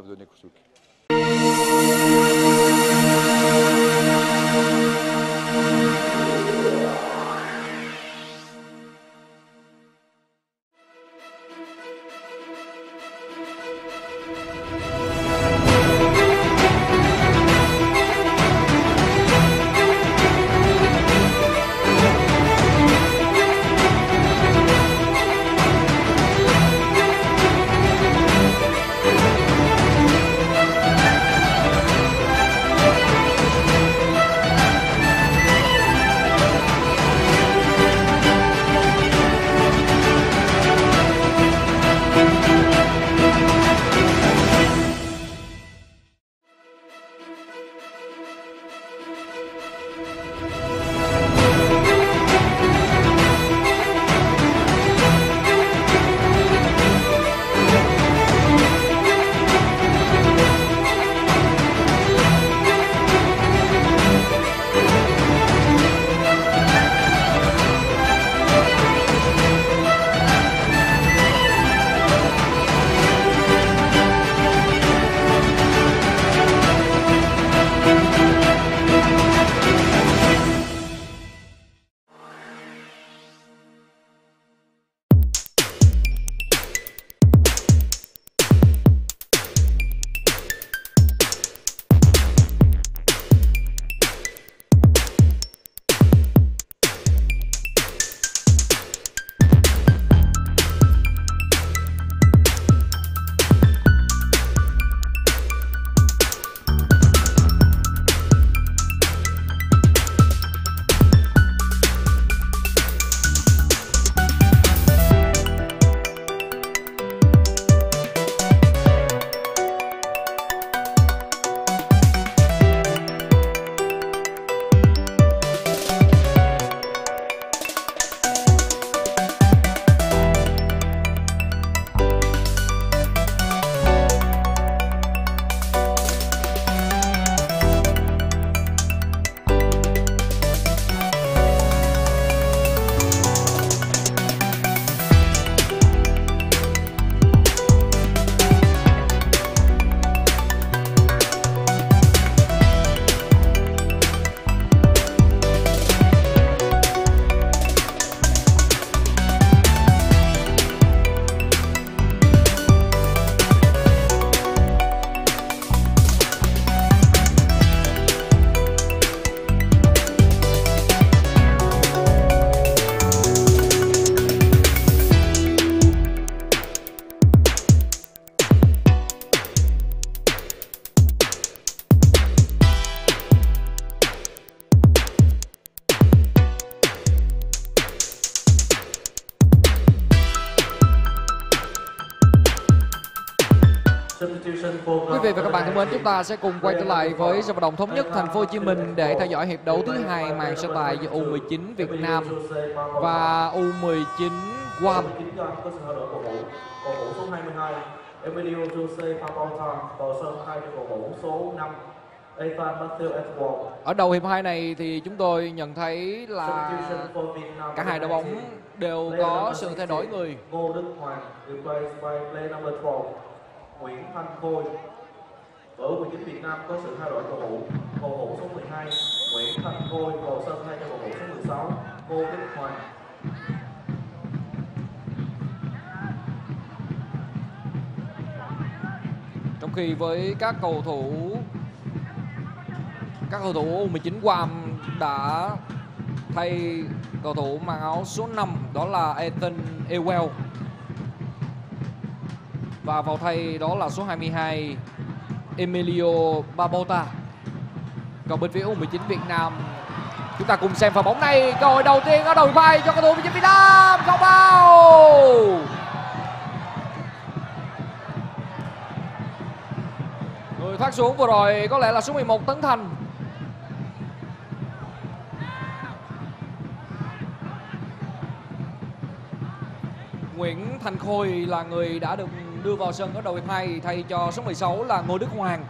Speaker 1: Quý vị và các bạn thân mến, chúng ta sẽ cùng quay trở lại với sân vận động Thống Nhất Thành phố Hồ Chí Minh để theo dõi hiệp đấu thứ hai màn so tài giữa U19 Việt Nam và U19 Guam.
Speaker 2: Có sự thay đổi cầu thủ số 22 Emilio Jose Papauta vào sân thay cho cầu thủ số 5 Ethan Matthew Edward.
Speaker 1: Ở đầu hiệp 2 này thì chúng tôi nhận thấy là cả hai đội bóng đều có sự thay đổi người.
Speaker 2: Ngô Đức Hoàng replaced by play number 12 Nguyễn Thanh Khôi. Ở U19 Việt Nam có sự thay đổi cầu thủ. Cầu thủ số 12 Nguyễn Thanh Khôi vào sân thay cho cầu thủ số 16 Ngô Đức Hoàng.
Speaker 1: Trong khi với các cầu thủ U19 Guam đã thay cầu thủ mang áo số 5 đó là Ethan Ewell, và vào thay đó là số 22 Emilio Babota. Còn bên phía U19 Việt Nam, chúng ta cùng xem pha bóng này. Cơ hội đầu tiên ở đầu vai cho cầu thủ U19 Việt Nam, không bao. Người thoát xuống vừa rồi có lẽ là số 11 Tấn Thành. Nguyễn Thành Khôi là người đã được đưa vào sân ở đầu hiệp 2 thay cho số 16 là Ngô Đức Hoàng.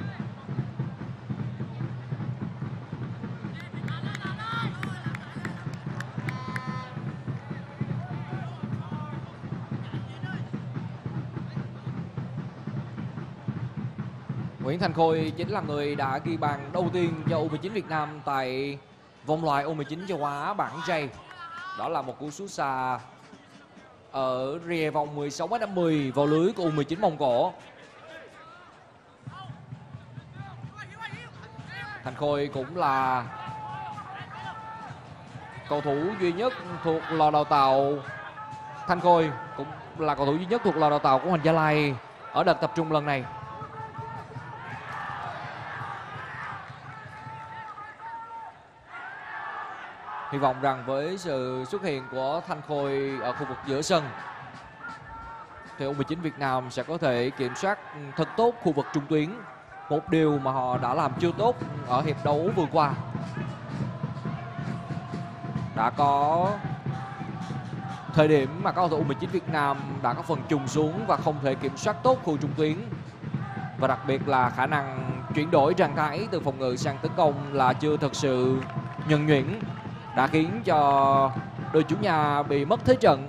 Speaker 1: Nguyễn Thành Khôi chính là người đã ghi bàn đầu tiên cho U19 Việt Nam tại vòng loại U19 châu Á bảng J. Đó là một cú sút xa ở rìa vòng 16m50 vào lưới của U19 Mông Cổ. Thành Khôi cũng là cầu thủ duy nhất thuộc lò đào tạo. Thành Khôi cũng là cầu thủ duy nhất thuộc lò đào tạo của Hoàng Gia Lai ở đợt tập trung lần này. Hy vọng rằng với sự xuất hiện của Thành Khôi ở khu vực giữa sân thì U19 Việt Nam sẽ có thể kiểm soát thật tốt khu vực trung tuyến, một điều mà họ đã làm chưa tốt ở hiệp đấu vừa qua. Đã có thời điểm mà các cầu thủ U19 Việt Nam đã có phần trùng xuống và không thể kiểm soát tốt khu trung tuyến, và đặc biệt là khả năng chuyển đổi trạng thái từ phòng ngự sang tấn công là chưa thật sự nhuần nhuyễn, đã khiến cho đội chủ nhà bị mất thế trận.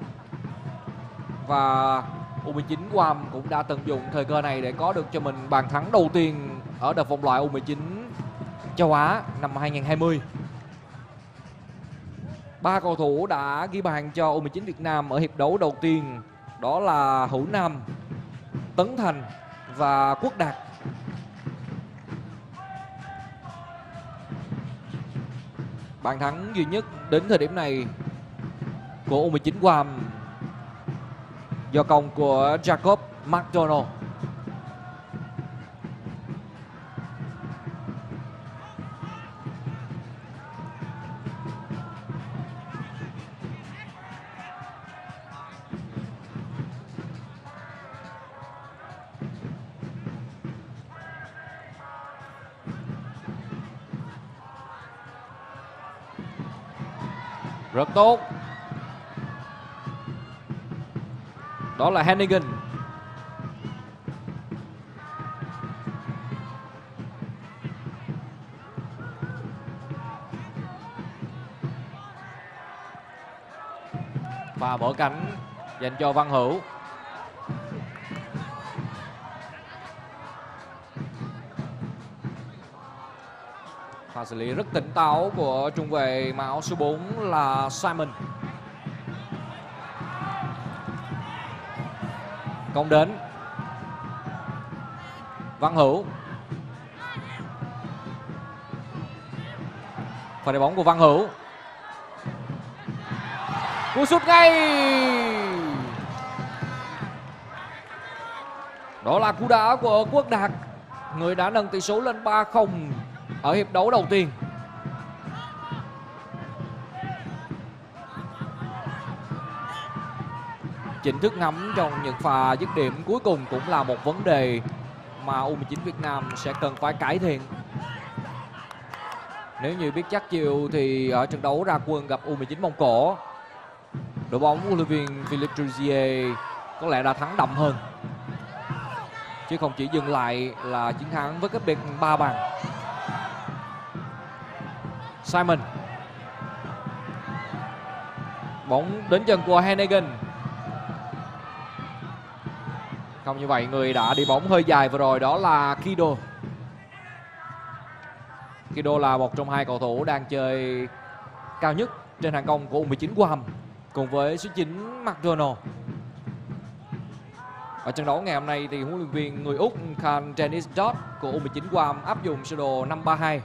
Speaker 1: Và U19 Guam cũng đã tận dụng thời cơ này để có được cho mình bàn thắng đầu tiên ở đợt vòng loại U19 châu Á năm 2020. 3 cầu thủ đã ghi bàn cho U19 Việt Nam ở hiệp đấu đầu tiên, đó là Hữu Nam, Tấn Thành và Quốc Đạt. Bàn thắng duy nhất đến thời điểm này của U19 Guam do công của Jacob McDonald. Rất tốt. Đó là Hennigan. Và mở cánh dành cho Văn Hữu. Pha xử lý rất tỉnh táo của trung vệ mặc áo số 4 là Simon. Công đến Văn Hữu. Pha đẩy bóng của Văn Hữu. Cú sút ngay. Đó là cú đá của Quốc Đạt, người đã nâng tỷ số lên 3-0 ở hiệp đấu đầu tiên. Chính thức ngắm trong những pha dứt điểm cuối cùng cũng là một vấn đề mà U19 Việt Nam sẽ cần phải cải thiện. Nếu như biết chắc chiều thì ở trận đấu ra quân gặp U19 Mông Cổ, đội bóng huấn luyện viên Philippe Jouzier có lẽ đã thắng đậm hơn, chứ không chỉ dừng lại là chiến thắng với cách biệt 3 bàn. Simon. Bóng đến chân của Hennigan. Không như vậy, người đã đi bóng hơi dài vừa rồi đó là Kido. Kido là một trong hai cầu thủ đang chơi cao nhất trên hàng công của U19 Guam cùng với số 9 McDonald. Ở trận đấu ngày hôm nay thì huấn luyện viên người Úc Khan Dennis Dodd của U19 Guam áp dụng sơ đồ 5-3-2.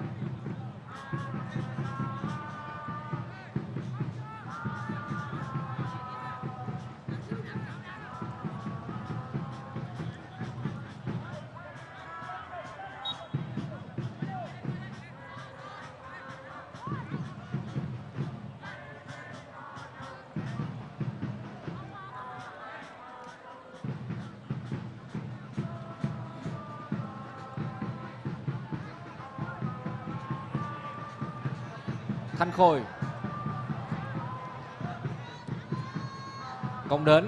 Speaker 1: Thanh Khôi công đến,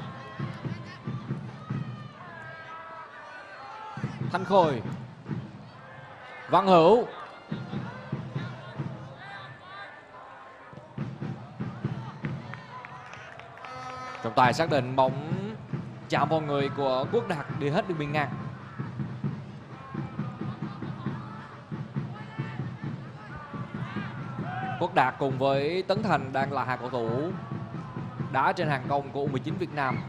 Speaker 1: Thanh Khôi, Văn Hữu, trọng tài xác định bóng chạm vào người của Quốc Đạt đi hết đường biên ngang. Quốc Đạt cùng với Tấn Thành đang là hai cầu thủ đá trên hàng công của U19 Việt Nam.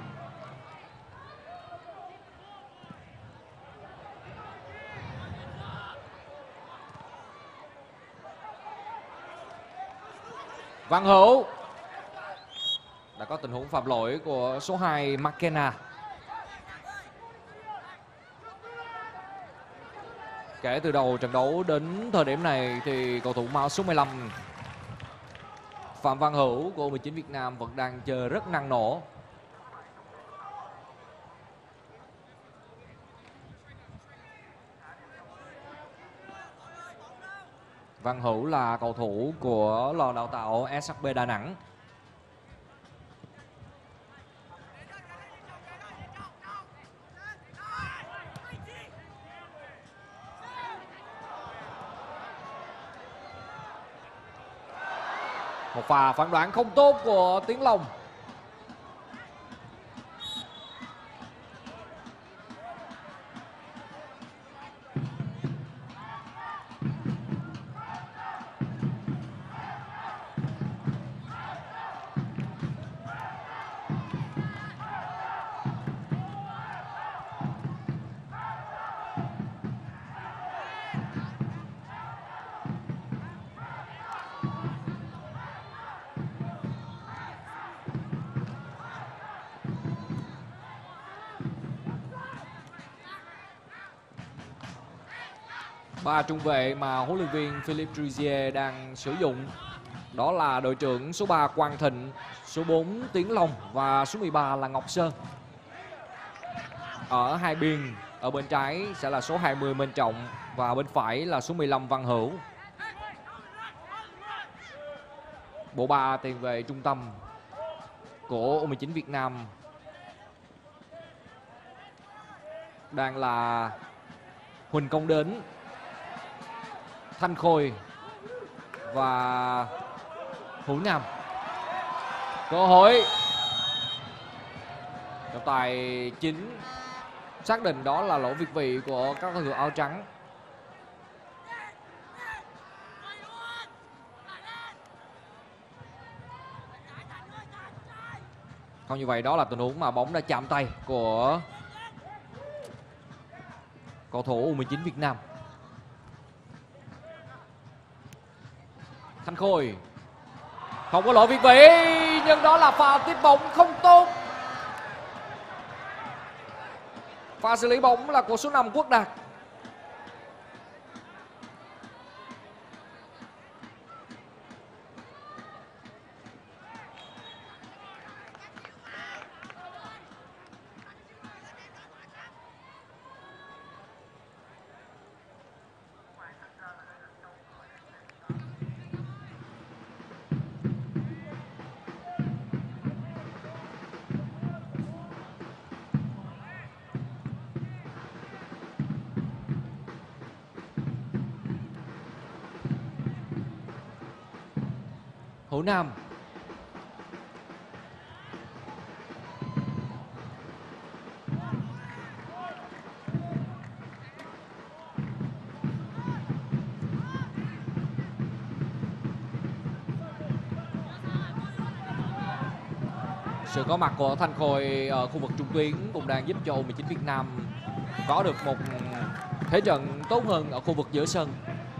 Speaker 1: Văn Hữu đã có tình huống phạm lỗi của số 2 McKenna. Kể từ đầu trận đấu đến thời điểm này thì cầu thủ mão số 15 Phạm Văn Hữu của U19 Việt Nam vẫn đang chơi rất năng nổ. Văn Hữu là cầu thủ của lò đào tạo SHB Đà Nẵng. Một pha phán đoán không tốt của Tiến Long. Ba trung vệ mà huấn luyện viên Philippe Druzier đang sử dụng đó là đội trưởng số 3 Quang Thịnh, số 4 Tiến Long và số 13 là Ngọc Sơn. Ở hai biên, ở bên trái sẽ là số 20 Minh Trọng và bên phải là số 15 Văn Hữu. Bộ ba tiền vệ trung tâm của U19 Việt Nam đang là Huỳnh Công Đến, Thanh Khôi và Hữu Nam. Cơ hội, trọng tài chính xác định đó là lỗi việt vị của các cầu thủ áo trắng. Không như vậy đó là tình huống mà bóng đã chạm tay của cầu thủ U19 Việt Nam. Thanh Khôi không có lỗi việt vị nhưng đó là pha tiếp bóng không tốt. Pha xử lý bóng là của số 5 Quốc Đạt. Hữu Nam. Sự có mặt của Thanh Khôi ở khu vực trung tuyến cũng đang giúp cho U19 Việt Nam có được một thế trận tốt hơn ở khu vực giữa sân.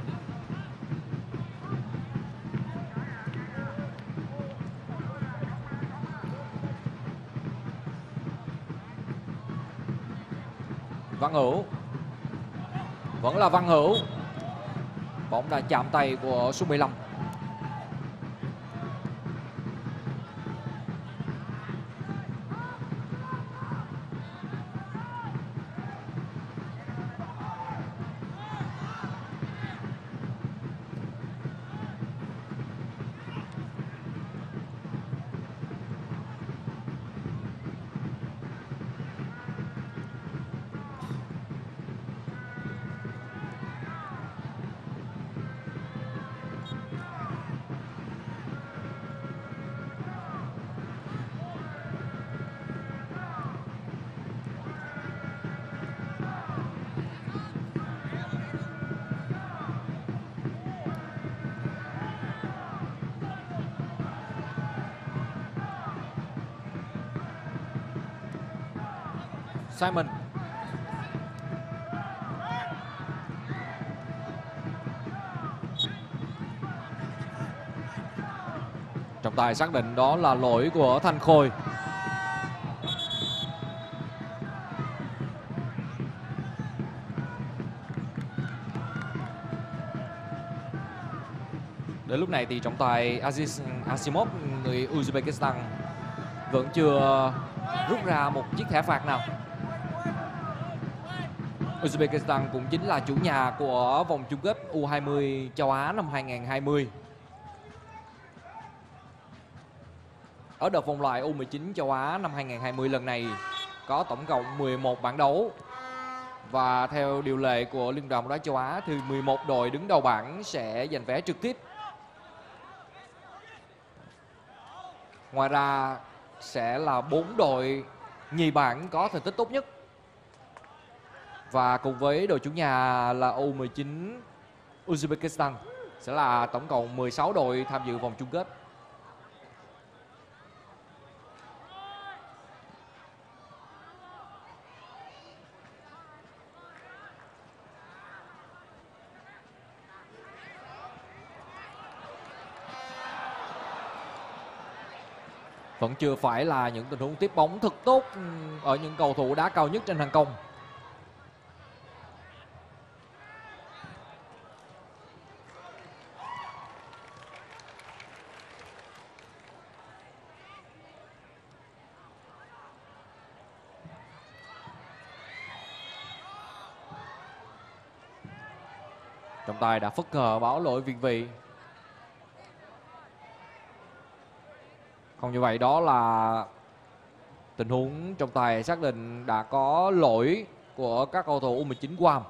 Speaker 1: Văn Hữu, vẫn là Văn Hữu. Bóng đã chạm tay của số 15. Simon. Trọng tài xác định đó là lỗi của Thanh Khôi. Đến lúc này thì trọng tài Aziz Asimov, người Uzbekistan, vẫn chưa rút ra một chiếc thẻ phạt nào. Uzbekistan cũng chính là chủ nhà của vòng chung kết U20 châu Á năm 2020. Ở đợt vòng loại U19 châu Á năm 2020 lần này có tổng cộng 11 bảng đấu. Và theo điều lệ của Liên đoàn bóng đá châu Á thì 11 đội đứng đầu bảng sẽ giành vé trực tiếp. Ngoài ra sẽ là 4 đội nhì bảng có thành tích tốt nhất. Và cùng với đội chủ nhà là U19 Uzbekistan sẽ là tổng cộng 16 đội tham dự vòng chung kết. Vẫn chưa phải là những tình huống tiếp bóng thật tốt ở những cầu thủ đá cao nhất trên hàng công. Trọng tài đã phất cờ báo lỗi việt vị. Không như vậy đó là tình huống trọng tài xác định đã có lỗi của các cầu thủ U19 Guam.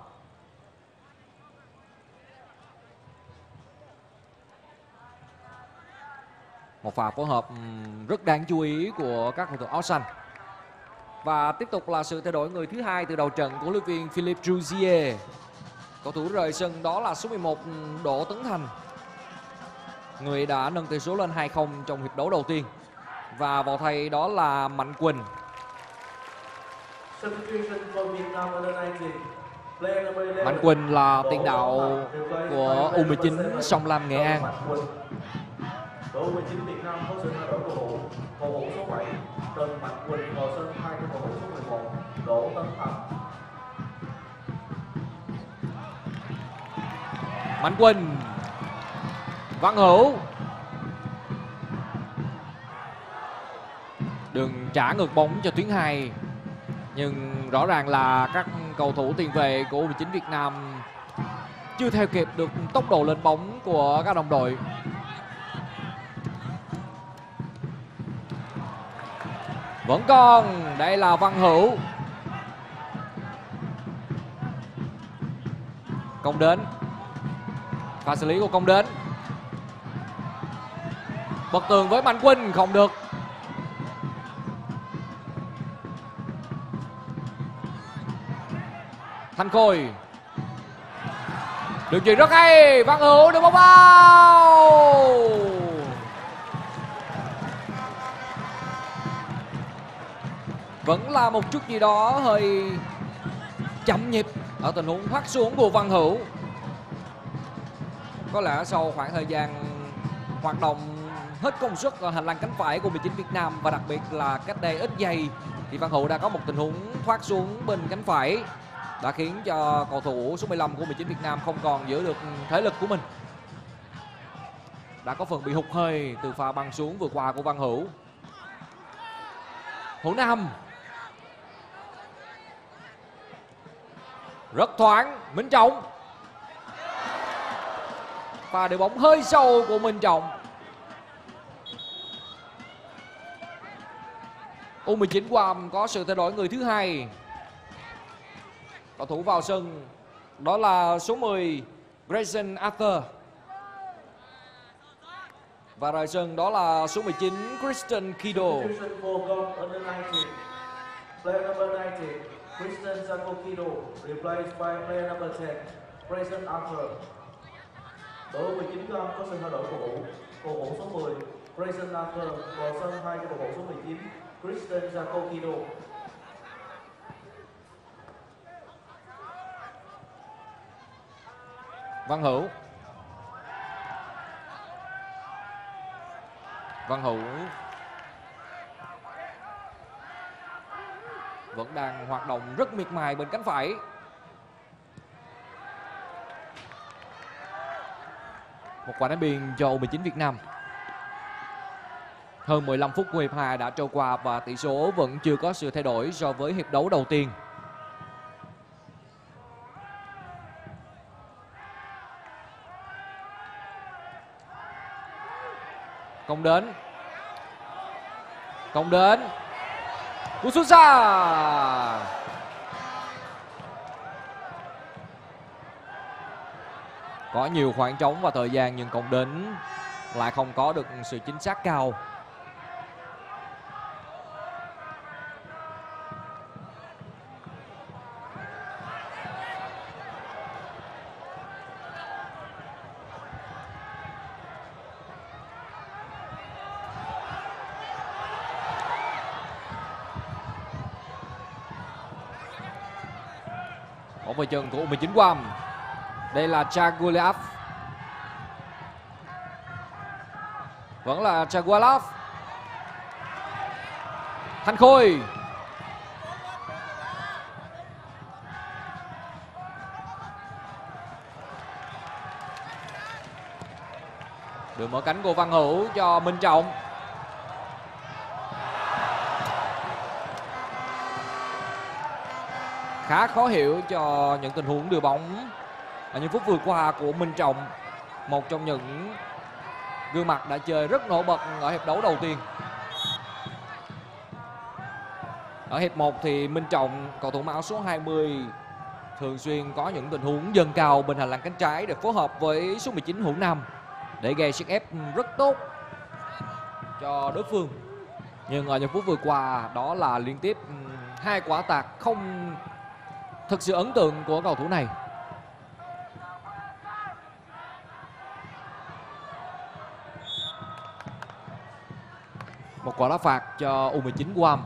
Speaker 1: Một pha phối hợp rất đáng chú ý của các cầu thủ áo xanh. Và tiếp tục là sự thay đổi người thứ hai từ đầu trận của huấn luyện viên Philippe Jouzier. Cầu thủ rời sân đó là số 11 Đỗ Tấn Thành, người đã nâng tỷ số lên 2-0 trong hiệp đấu đầu tiên. Và vào thay đó là Mạnh Quỳnh. Mạnh Quỳnh là tiền đạo của U19 Sông Lam Nghệ An.
Speaker 2: Đội U19 Việt Nam có sự thay đổi cầu thủ. Cầu thủ số 7 Trần Mạnh Quỳnh vào sân thay cho cầu thủ số 11 Đỗ Tấn Thành.
Speaker 1: Mạnh Quỳnh, Văn Hữu, đường trả ngược bóng cho tuyến 2. Nhưng rõ ràng là các cầu thủ tiền vệ của U19 Việt Nam chưa theo kịp được tốc độ lên bóng của các đồng đội. Vẫn còn, đây là Văn Hữu. Công đến. Pha xử lý của Công đến. Bật tường với Mạnh Quỳnh, không được. Thanh Khôi. Đường chuyền rất hay, Văn Hữu đưa bóng vào. Vẫn là một chút gì đó hơi chậm nhịp ở tình huống thoát xuống của Văn Hữu. Có lẽ sau khoảng thời gian hoạt động hết công suất ở hành lang cánh phải của U19 Việt Nam, và đặc biệt là cách đây ít giây thì Văn Hữu đã có một tình huống thoát xuống bên cánh phải, đã khiến cho cầu thủ số 15 của U19 Việt Nam không còn giữ được thể lực của mình. Đã có phần bị hụt hơi từ pha băng xuống vừa qua của Văn Hữu. Hữu Nam rất thoáng, Minh Trọng. Pha để bóng hơi sâu của Minh Trọng. U19 Guam có sự thay đổi người thứ hai. Cầu thủ vào sân đó là số 10 Grayson Arthur, và rời sân đó là số 19 Kristen Kido.
Speaker 2: Substitution for Guam under 19. Player number 19, Kristen Kido, replaced by player number 10, Grayson Arthur. Đội U19 Guam có sự thay đổi cầu thủ số 10 Grayson Arthur vào sân thay cho cầu thủ số 19 Kristen Kido.
Speaker 1: Văn Hữu vẫn đang hoạt động rất miệt mài bên cánh phải. Một quả đá biên cho U19 Việt Nam. Hơn 15 phút của hiệp 2 đã trôi qua và tỷ số vẫn chưa có sự thay đổi so với hiệp đấu đầu tiên. Công đến cú sút xa. Có nhiều khoảng trống và thời gian nhưng Công đến lại không có được sự chính xác cao. Bóng về chân của U19 Guam. Đây là Chagulev. Vẫn là Chagulev. Thanh Khôi. Đường mở cánh của Văn Hữu cho Minh Trọng. Khá khó hiểu cho những tình huống đưa bóng ở những phút vừa qua của Minh Trọng, một trong những gương mặt đã chơi rất nổi bật ở hiệp đấu đầu tiên. Ở hiệp 1 thì Minh Trọng, cầu thủ áo số 20, thường xuyên có những tình huống dâng cao bên hành lang cánh trái để phối hợp với số 19 Hữu Nam để gây sức ép rất tốt cho đối phương. Nhưng ở những phút vừa qua đó là liên tiếp hai quả tạt không thực sự ấn tượng của cầu thủ này. Một quả đá phạt cho U19 Guam.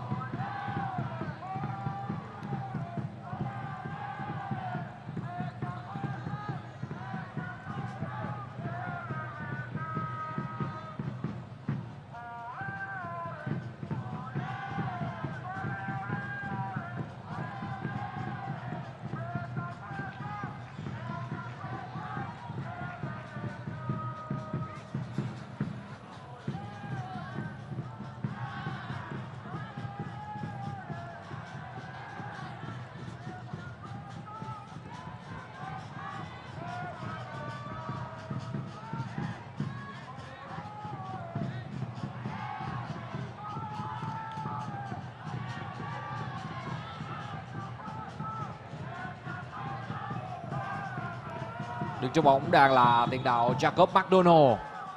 Speaker 1: Đứng trong bóng đang là tiền đạo Jacob McDonald.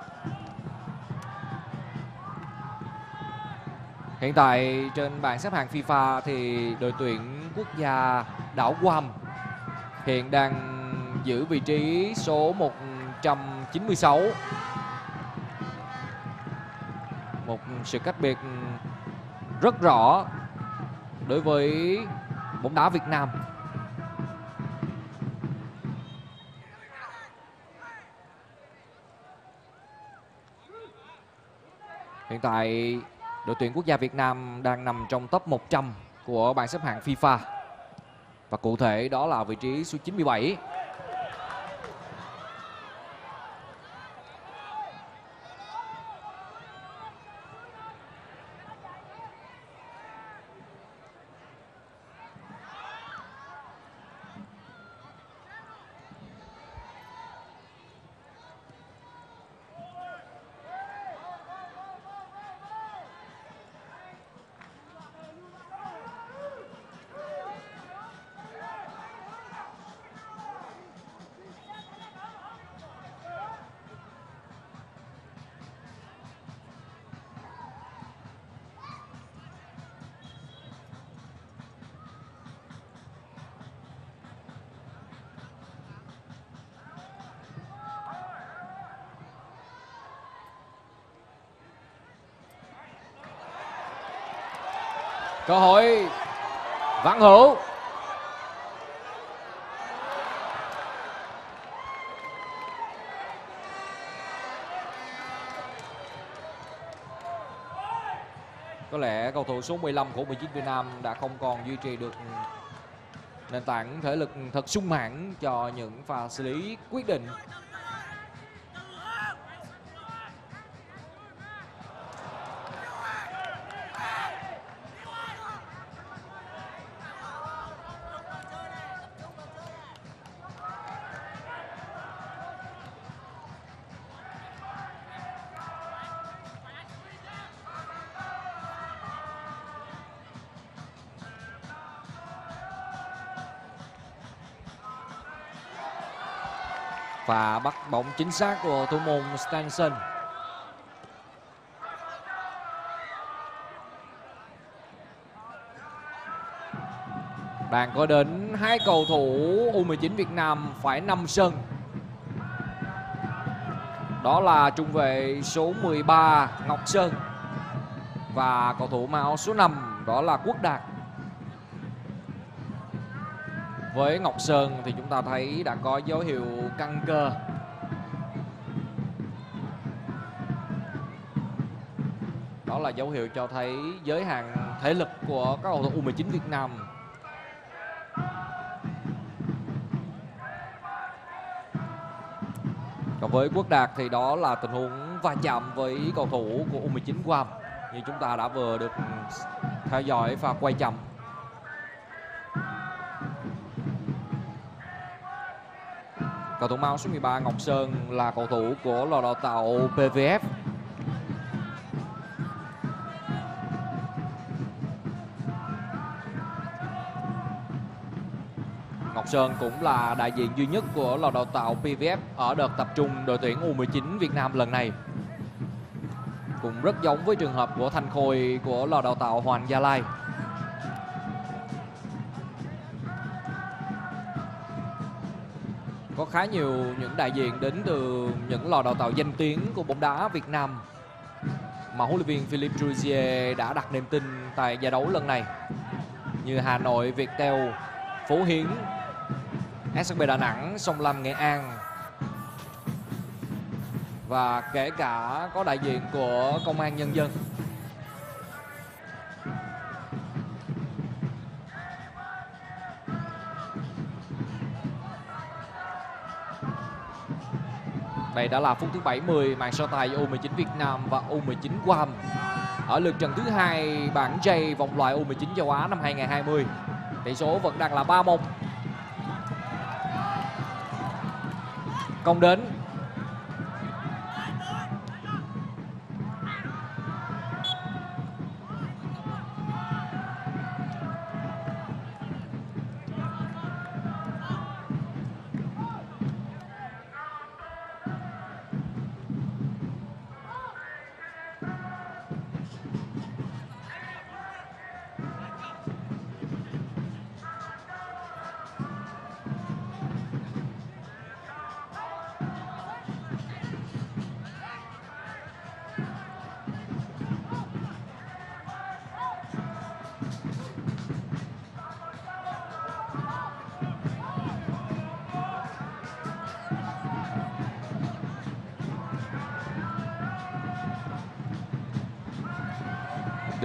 Speaker 1: Hiện tại trên bảng xếp hạng FIFA thì đội tuyển quốc gia đảo Guam hiện đang giữ vị trí số 196. Một sự cách biệt rất rõ đối với bóng đá Việt Nam. Hiện tại đội tuyển quốc gia Việt Nam đang nằm trong top 100 của bảng xếp hạng FIFA. Và cụ thể đó là vị trí số 97. Cơ hội Văn Hữu. Có lẽ cầu thủ số 15 của 19 Việt Nam đã không còn duy trì được nền tảng thể lực thật sung mãn cho những pha xử lý quyết định. Và bắt bóng chính xác của thủ môn Stenson. Đang có đến 2 cầu thủ U19 Việt Nam phải nằm sân. Đó là trung vệ số 13 Ngọc Sơn và cầu thủ mang áo số 5 đó là Quốc Đạt. Với Ngọc Sơn thì chúng ta thấy đã có dấu hiệu căng cơ. Đó là dấu hiệu cho thấy giới hạn thể lực của các cầu thủ U19 Việt Nam. Còn với Quốc Đạt thì đó là tình huống va chạm với cầu thủ của U19 Guam, như chúng ta đã vừa được theo dõi và quay chậm. Cầu thủ mang áo số 13 Ngọc Sơn là cầu thủ của lò đào tạo PVF. Ngọc Sơn cũng là đại diện duy nhất của lò đào tạo PVF ở đợt tập trung đội tuyển U19 Việt Nam lần này. Cũng rất giống với trường hợp của Thanh Khôi của lò đào tạo Hoàng Gia Lai. Có khá nhiều những đại diện đến từ những lò đào tạo danh tiếng của bóng đá Việt Nam mà huấn luyện viên Philippe Jouzier đã đặt niềm tin tại giải đấu lần này, như Hà Nội, Viettel, Phú Hiến, SSB Đà Nẵng, Sông Lam Nghệ An, và kể cả có đại diện của Công an Nhân dân. Đây đã là phút thứ 70 màn so tài U19 Việt Nam và U19 Guam ở lượt trận thứ 2 bảng J vòng loại U19 châu Á năm 2020. Tỷ số vẫn đang là 3-1. Công đến.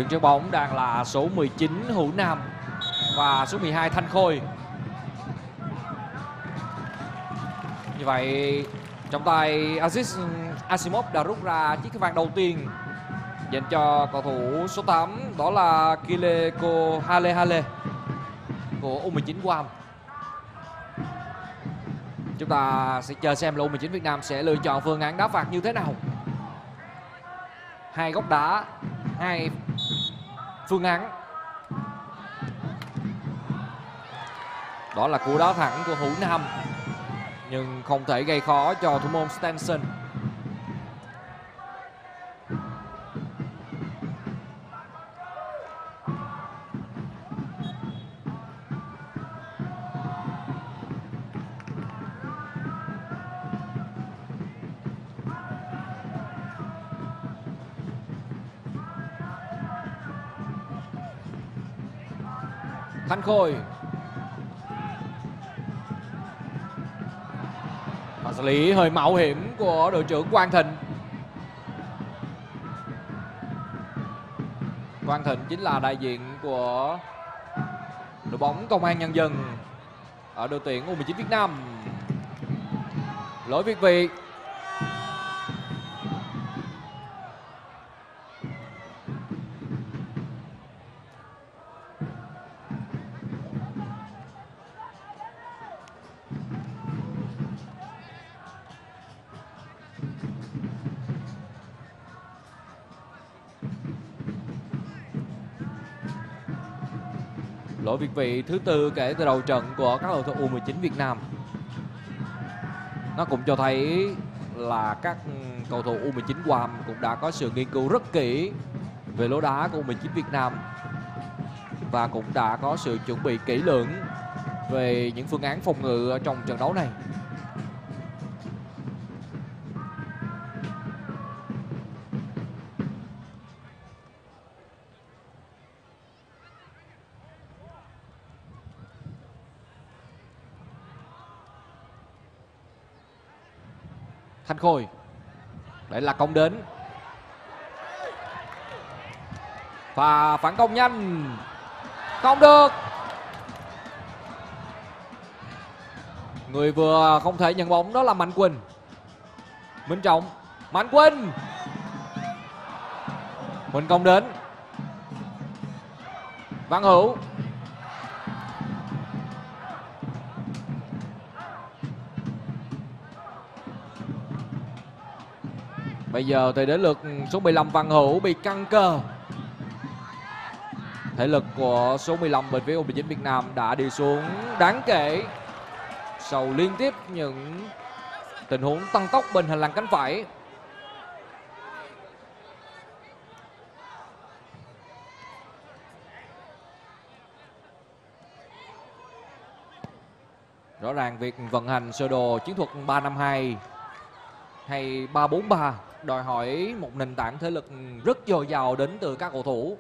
Speaker 1: Đứng trước bóng đang là số 19 Hữu Nam và số 12 Thanh Khôi. Như vậy trong tay Aziz Asimov đã rút ra chiếc khăn vàng đầu tiên dành cho cầu thủ số 8, đó là Kileko Halehale của U19 Guam. Chúng ta sẽ chờ xem là U19 Việt Nam sẽ lựa chọn phương án đá phạt như thế nào. 2 góc đá, 2 phương án. Đó là cú đá thẳng của Hữu Nam, nhưng không thể gây khó cho thủ môn Stenson. Thanh Khôi và xử lý hơi mạo hiểm của đội trưởng Quang Thịnh. Quang Thịnh chính là đại diện của đội bóng Công an Nhân dân ở đội tuyển U19 Việt Nam. Lỗi việt vị. Lỗi việt vị thứ tư kể từ đầu trận của các cầu thủ U19 Việt Nam. Nó cũng cho thấy là các cầu thủ U19 Guam cũng đã có sự nghiên cứu rất kỹ về lối đá của U19 Việt Nam và cũng đã có sự chuẩn bị kỹ lưỡng về những phương án phòng ngự ở trong trận đấu này. Thanh Khôi, đây là công đến và phản công nhanh, không được. Người vừa không thể nhận bóng đó là Mạnh Quỳnh. Minh Trọng, Mạnh Quỳnh, Quỳnh công đến, Văn Hữu, bây giờ thì đến lượt số 15 Văn Hữu bị căng cơ. Thể lực của số 15 bên phía U19 Việt Nam đã đi xuống đáng kể sau liên tiếp những tình huống tăng tốc bên hành lang cánh phải. Rõ ràng việc vận hành sơ đồ chiến thuật 352 hay 343 đòi hỏi một nền tảng thể lực rất dồi dào đến từ các cầu thủ.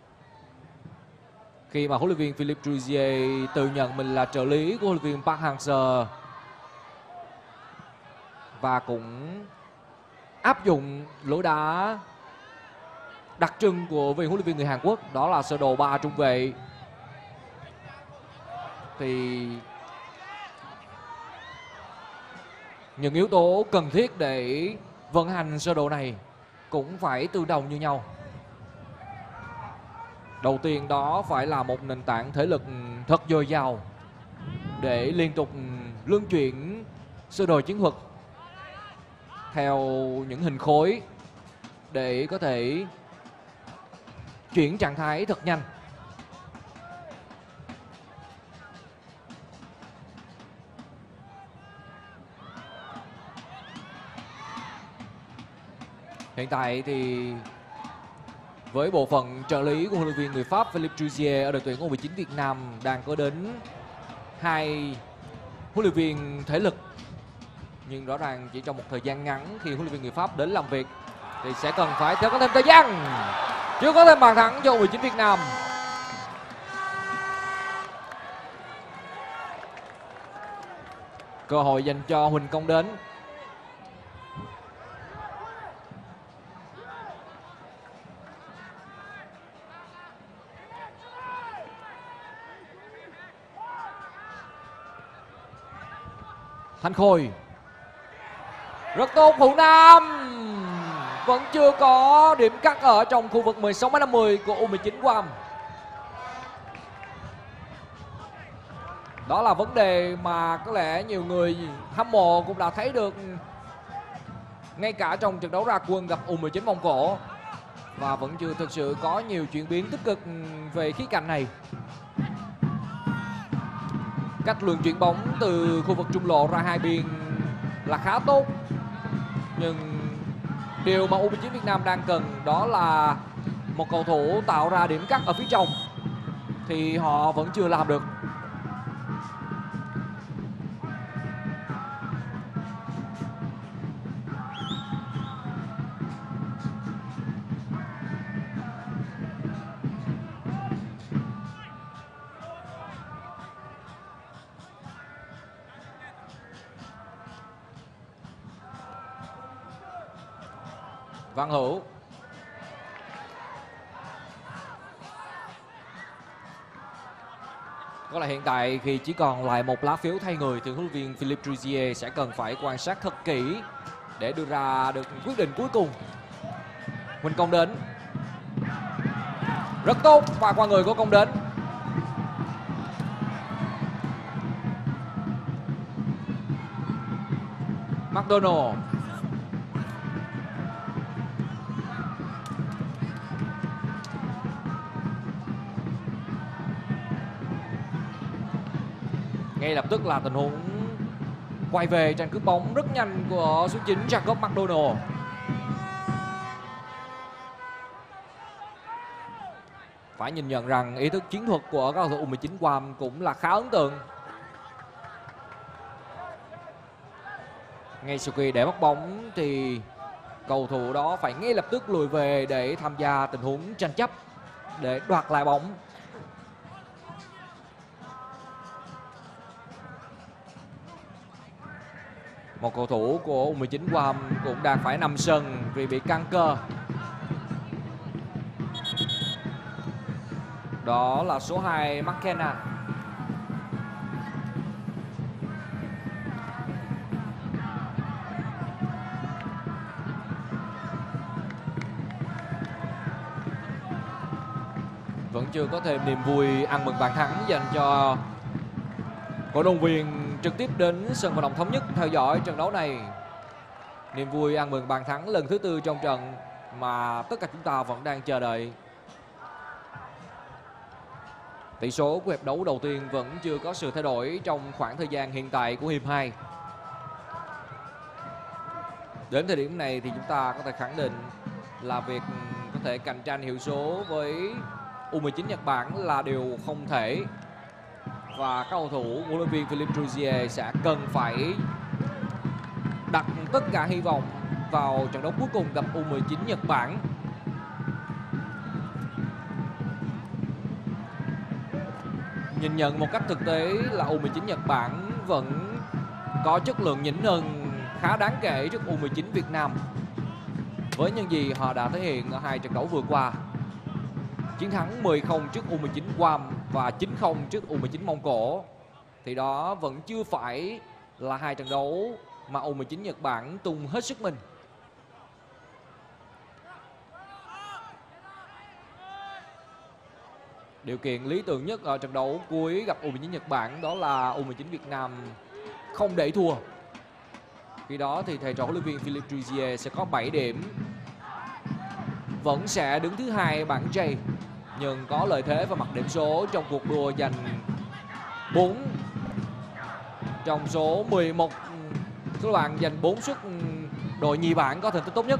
Speaker 1: Khi mà huấn luyện viên Philippe Druzier tự nhận mình là trợ lý của huấn luyện viên Park Hang-seo và cũng áp dụng lối đá đặc trưng của vị huấn luyện viên người Hàn Quốc, đó là sơ đồ 3 trung vệ, thì những yếu tố cần thiết để vận hành sơ đồ này cũng phải tương đồng như nhau. Đầu tiên đó phải là một nền tảng thể lực thật dồi dào để liên tục luân chuyển sơ đồ chiến thuật theo những hình khối để có thể chuyển trạng thái thật nhanh. Hiện tại thì với bộ phận trợ lý của huấn luyện viên người Pháp Philippe Druzier ở đội tuyển U19 Việt Nam đang có đến 2 huấn luyện viên thể lực. Nhưng rõ ràng chỉ trong một thời gian ngắn khi huấn luyện viên người Pháp đến làm việc thì sẽ cần phải có thêm thời gian. Chưa có thêm bàn thắng cho U19 Việt Nam. Cơ hội dành cho Huỳnh Công đến. Thanh Khôi. Rất tốt Hữu Nam. Vẫn chưa có điểm cắt ở trong khu vực 16m50 của U19 Guam. Đó là vấn đề mà có lẽ nhiều người hâm mộ cũng đã thấy được ngay cả trong trận đấu ra quân gặp U19 Mông Cổ. Và vẫn chưa thực sự có nhiều chuyển biến tích cực về khía cạnh này. Cách luân chuyển bóng từ khu vực trung lộ ra hai biên là khá tốt. Nhưng điều mà U19 Việt Nam đang cần đó là một cầu thủ tạo ra điểm cắt ở phía trong. Thì họ vẫn chưa làm được. Văn Hữu. Có lẽ hiện tại khi chỉ còn lại một lá phiếu thay người thì huấn luyện viên Philippe Druzier sẽ cần phải quan sát thật kỹ để đưa ra được quyết định cuối cùng. Huỳnh Công đến. Rất tốt và qua người của Công đến. McDonald. Ngay lập tức là tình huống quay về tranh cướp bóng rất nhanh của số 9 Jacob McDonald. Phải nhìn nhận rằng ý thức chiến thuật của các cầu thủ U19 Guam cũng là khá ấn tượng. Ngay sau khi để mất bóng thì cầu thủ đó phải ngay lập tức lùi về để tham gia tình huống tranh chấp để đoạt lại bóng. Một cầu thủ của U19 Guam cũng đang phải nằm sân vì bị căng cơ. Đó là số 2 McKenna. Vẫn chưa có thêm niềm vui ăn mừng bàn thắng dành cho cổ động viên trực tiếp đến sân vận động Thống Nhất theo dõi trận đấu này. Niềm vui ăn mừng bàn thắng lần thứ 4 trong trận mà tất cả chúng ta vẫn đang chờ đợi. Tỷ số của hiệp đấu đầu tiên vẫn chưa có sự thay đổi trong khoảng thời gian hiện tại của hiệp 2. Đến thời điểm này thì chúng ta có thể khẳng định là việc có thể cạnh tranh hiệu số với U19 Nhật Bản là điều không thể. Và các cầu thủ huấn luyện viên Philippe Druzier sẽ cần phải đặt tất cả hy vọng vào trận đấu cuối cùng gặp U19 Nhật Bản. Nhìn nhận một cách thực tế là U19 Nhật Bản vẫn có chất lượng nhỉnh hơn khá đáng kể trước U19 Việt Nam. Với những gì họ đã thể hiện ở hai trận đấu vừa qua. Chiến thắng 10-0 trước U19 Guam và 9-0 trước U19 Mông Cổ. Thì đó vẫn chưa phải là hai trận đấu mà U19 Nhật Bản tung hết sức mình. Điều kiện lý tưởng nhất ở trận đấu cuối gặp U19 Nhật Bản đó là U19 Việt Nam không để thua. Khi đó thì thầy trò huấn luyện viên Philippe Druzier sẽ có 7 điểm. Vẫn sẽ đứng thứ hai bảng J, nhưng có lợi thế và mặt điểm số trong cuộc đua giành 4 trong số 11 số bạn giành 4 suất đội nhì bảng có thành tích tốt nhất.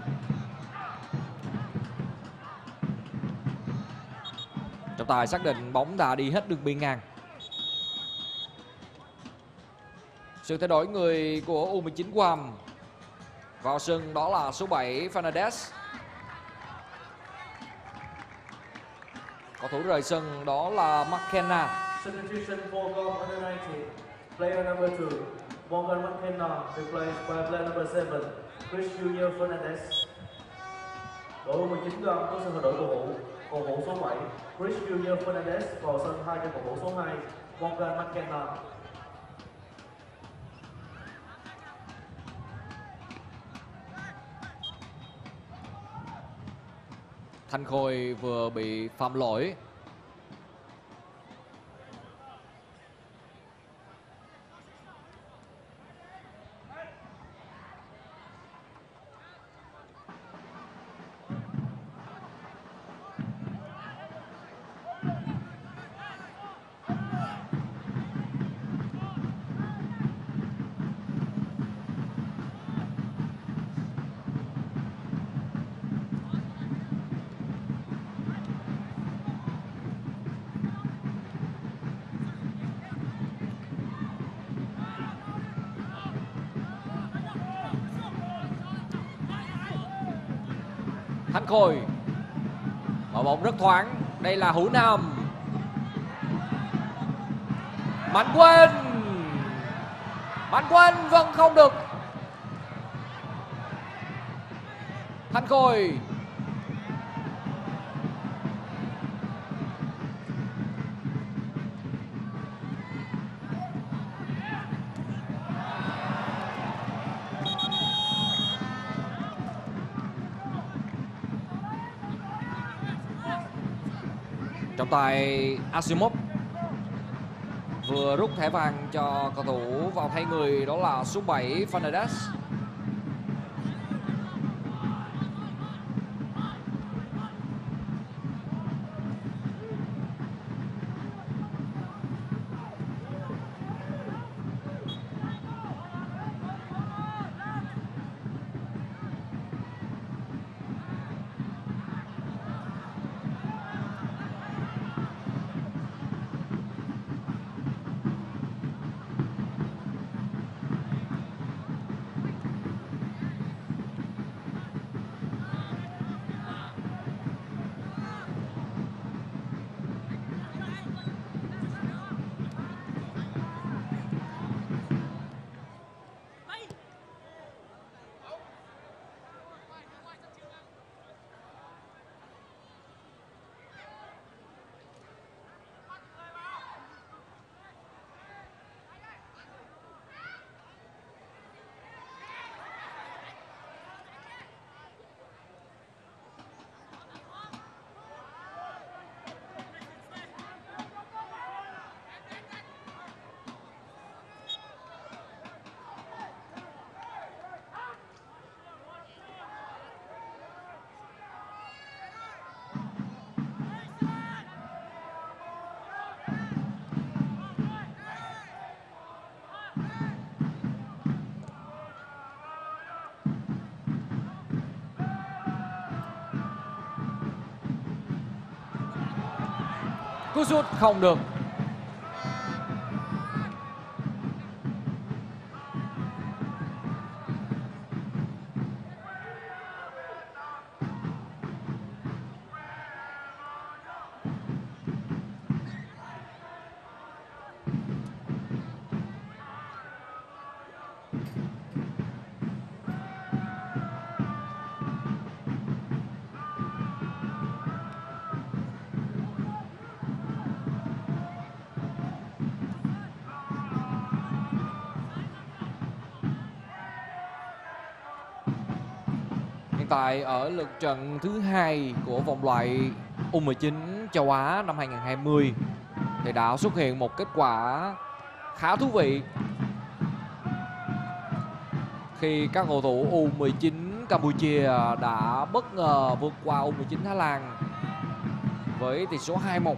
Speaker 1: Trọng tài xác định bóng đã đi hết đường biên ngang. Sự thay đổi người của U19 Guam vào sân đó là số 7 Fernandez. Cầu thủ rời sân đó là McKenna.
Speaker 2: Substitution for Guam under 19. Player number 2, Morgan McKenna, replaced by player number 7, Chris Junior Fernandez. Đội U19 Guam có sự thay đổi cầu thủ số 7, Chris Junior Fernandez vào sân thay cho cầu thủ số 2, Morgan McKenna.
Speaker 1: Thanh Khôi vừa bị phạm lỗi. Thanh Khôi mở bóng rất thoáng. Đây là Hữu Nam. Mạnh Quân vẫn không được. Thanh Khôi trọng tài Asimov vừa rút thẻ vàng cho cầu thủ vào thay người, đó là số 7 Fernandez. Cú sút không được. Tại ở lượt trận thứ 2 của vòng loại U19 châu Á năm 2020 thì đã xuất hiện một kết quả khá thú vị khi các cầu thủ U19 Campuchia đã bất ngờ vượt qua U19 Thái Lan với tỷ số 2-1.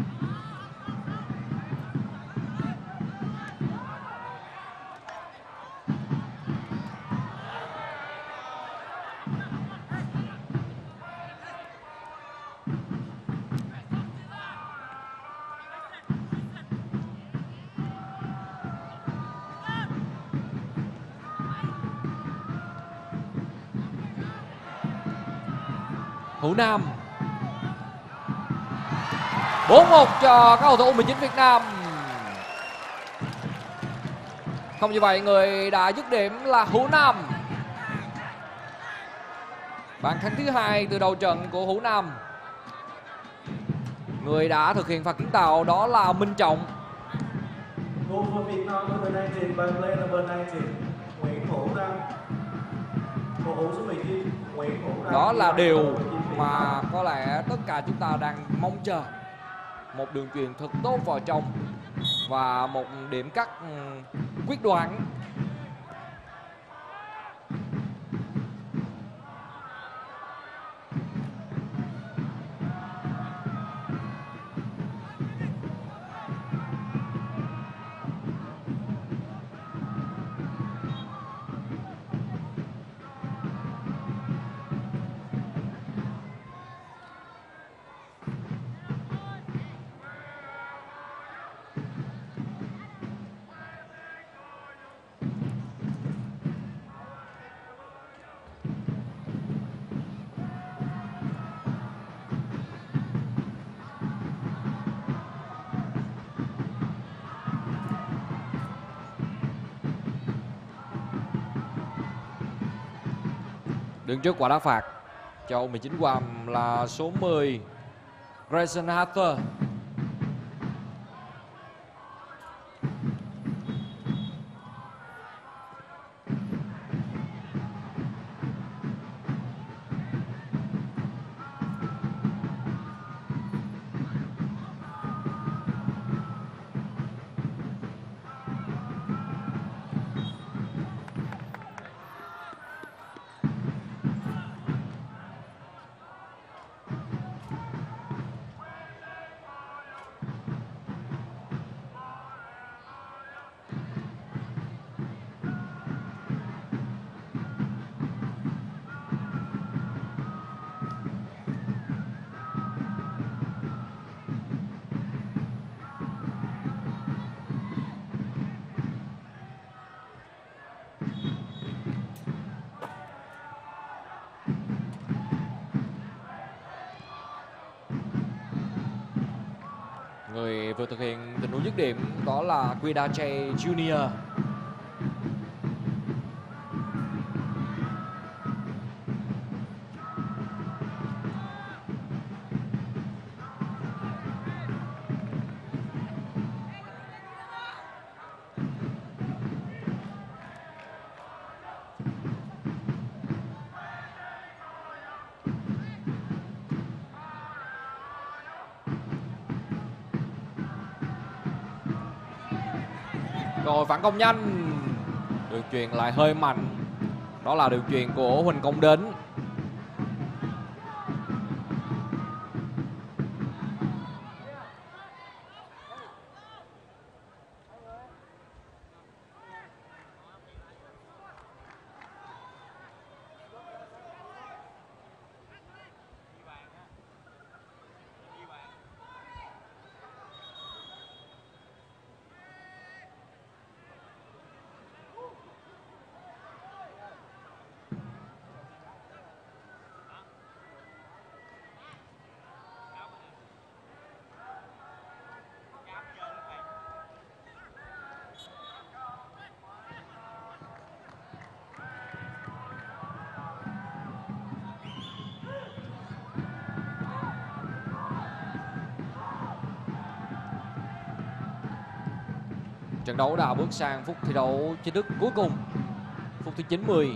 Speaker 1: Hữu Nam 4-1 cho các cầu thủ U19 Việt Nam. Không như vậy, người đã dứt điểm là Hữu Nam. Bàn thắng thứ 2 từ đầu trận của Hữu Nam. Người đã thực hiện phạt kiến tạo đó là Minh Trọng.
Speaker 2: Goal for Vietnam number 19 by player number 19 Nguyễn Hữu Nam. Cầu thủ số 19 Nguyễn Hữu Nam.
Speaker 1: Đó là điều mà có lẽ tất cả chúng ta đang mong chờ. Một đường chuyền thật tốt vào trong và một điểm cắt quyết đoán. Đứng trước quả đá phạt cho U19 Guam là số 10 Grayson Arthur. Người vừa thực hiện tình huống dứt điểm đó là Quidache Junior. Rồi phản công nhanh, đường chuyền lại hơi mạnh, đó là đường chuyền của Huỳnh Công Đến. Trận đấu đã bước sang phút thi đấu chính thức cuối cùng, phút thứ 90.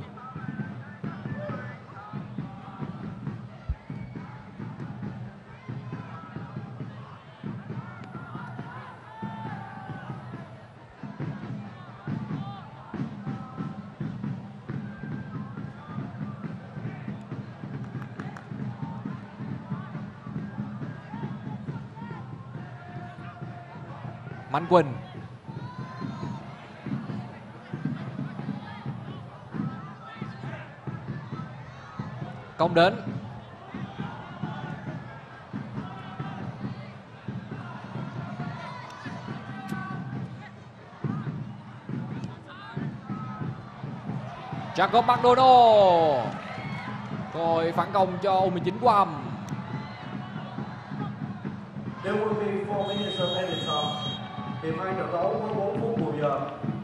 Speaker 1: Mạnh Quỳnh, Công Đến, Jacob McDonald, rồi phản công cho U19 Guam.
Speaker 2: There will be 4 minutes of added time. Hiệp 2 trận đấu với 4 phút bù giờ.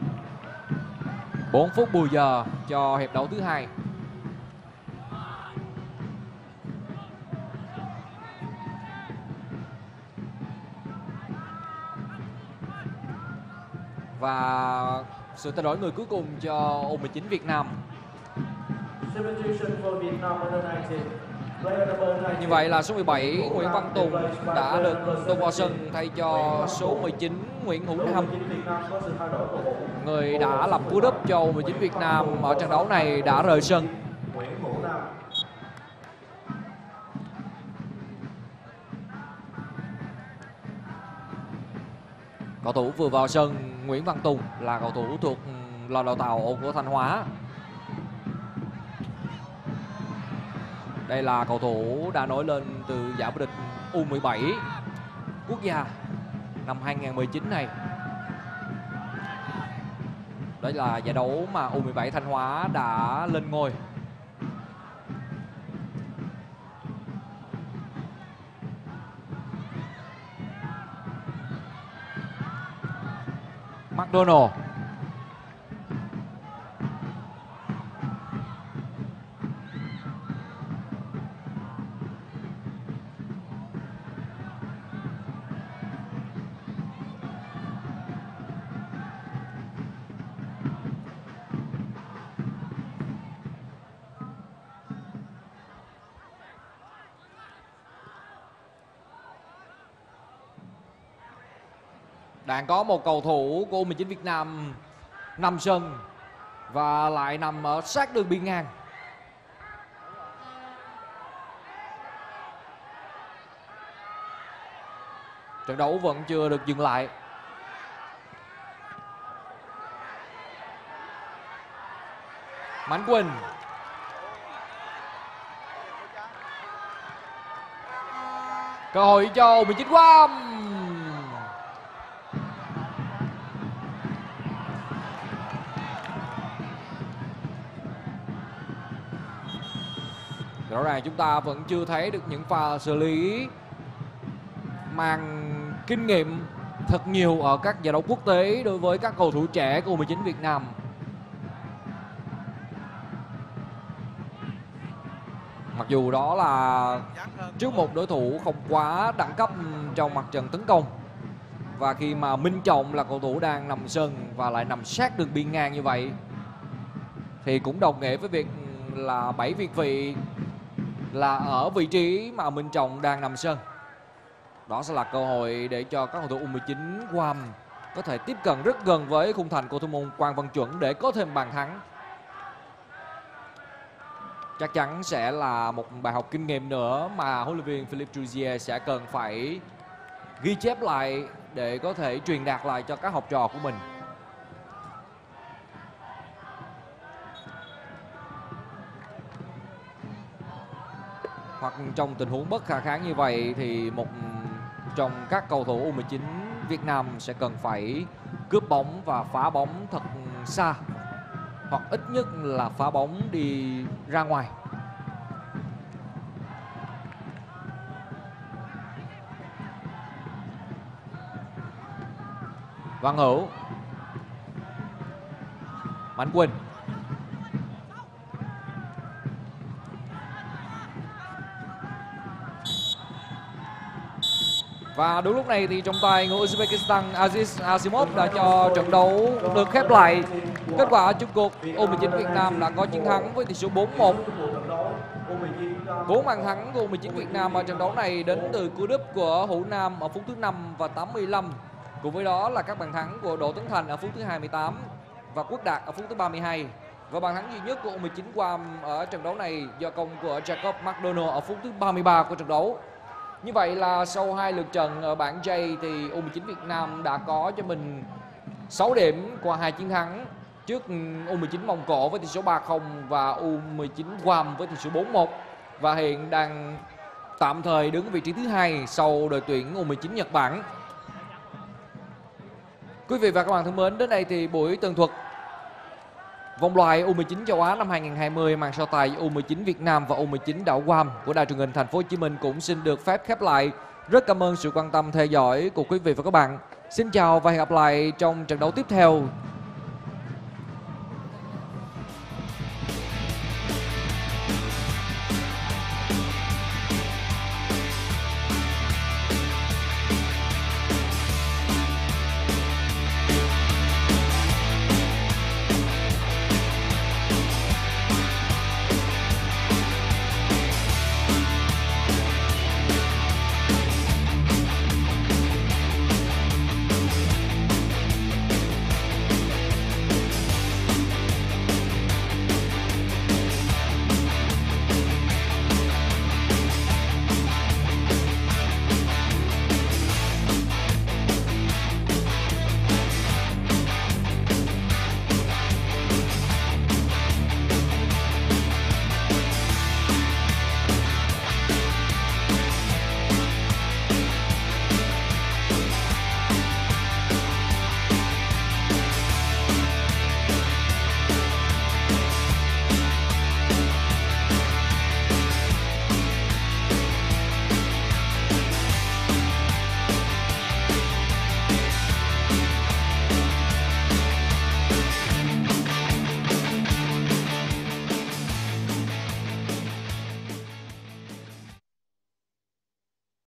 Speaker 1: 4 phút bù giờ cho hiệp đấu thứ hai. Và sự thay đổi người cuối cùng cho U19 Việt Nam.
Speaker 2: Substitution for Vietnam under 19. Player number 19.
Speaker 1: Như vậy là số 17 Nguyễn Văn Tùng đã được tung vào sân thay cho số 19 Nguyễn Hữu Nam.
Speaker 2: Việt Nam có sự thay đổi cầu thủ.
Speaker 1: Người đã lập cú đúp cho U19 Việt Nam ở trận đấu này đã rời sân.
Speaker 2: Nguyễn Hữu Nam.
Speaker 1: Cầu thủ vừa vào sân Nguyễn Văn Tùng là cầu thủ thuộc lò đào tạo của Thanh Hóa. Đây là cầu thủ đã nổi lên từ giải vô địch U17 quốc gia năm 2019 này. Đây là giải đấu mà U17 Thanh Hóa đã lên ngôi. McDonald. Đang có một cầu thủ của U19 Việt Nam nằm sân và lại nằm ở sát đường biên ngang. Trận đấu vẫn chưa được dừng lại. Mạnh Quỳnh. Cơ hội cho U19 Guam. Rõ ràng chúng ta vẫn chưa thấy được những pha xử lý mang kinh nghiệm thật nhiều ở các giải đấu quốc tế đối với các cầu thủ trẻ của U19 Việt Nam. Mặc dù đó là trước một đối thủ không quá đẳng cấp trong mặt trận tấn công. Và khi mà Minh Trọng là cầu thủ đang nằm sân và lại nằm sát đường biên ngang như vậy thì cũng đồng nghĩa với việc là 7 việt vị là ở vị trí mà Minh Trọng đang nằm sân. Đó sẽ là cơ hội để cho các cầu thủ U19 Guam có thể tiếp cận rất gần với khung thành của thủ môn Quang Văn Chuẩn để có thêm bàn thắng. Chắc chắn sẽ là một bài học kinh nghiệm nữa mà huấn luyện viên Philippe Jouzier sẽ cần phải ghi chép lại để có thể truyền đạt lại cho các học trò của mình. Hoặc trong tình huống bất khả kháng như vậy thì một trong các cầu thủ U19 Việt Nam sẽ cần phải cướp bóng và phá bóng thật xa, hoặc ít nhất là phá bóng đi ra ngoài. Văn Hữu. Mạnh Quỳnh. Và đúng lúc này thì trong tay người Uzbekistan Aziz Asimov đã cho trận đấu được khép lại. Kết quả chung cuộc U19 Việt Nam đã có chiến thắng với tỷ số 4-1. 4 bàn thắng của U19 Việt Nam ở trận đấu này đến từ cú đúp của Hữu Nam ở phút thứ 5 và 85. Cùng với đó là các bàn thắng của Đỗ Tấn Thành ở phút thứ 28 và Quốc Đạt ở phút thứ 32. Và bàn thắng duy nhất của U19 Guam ở trận đấu này do công của Jacob McDonald ở phút thứ 33 của trận đấu. Như vậy là sau 2 lượt trận ở bảng J thì U19 Việt Nam đã có cho mình 6 điểm qua 2 chiến thắng trước U19 Mông Cổ với tỷ số 3-0 và U19 Guam với tỷ số 4-1. Và hiện đang tạm thời đứng vị trí thứ 2 sau đội tuyển U19 Nhật Bản. Quý vị và các bạn thân mến, đến đây thì buổi tường thuật vòng loại U19 châu Á năm 2020 màn so tài U19 Việt Nam và U19 đảo Guam của Đài truyền hình Thành phố Hồ Chí Minh cũng xin được phép khép lại. Rất cảm ơn sự quan tâm theo dõi của quý vị và các bạn. Xin chào và hẹn gặp lại trong trận đấu tiếp theo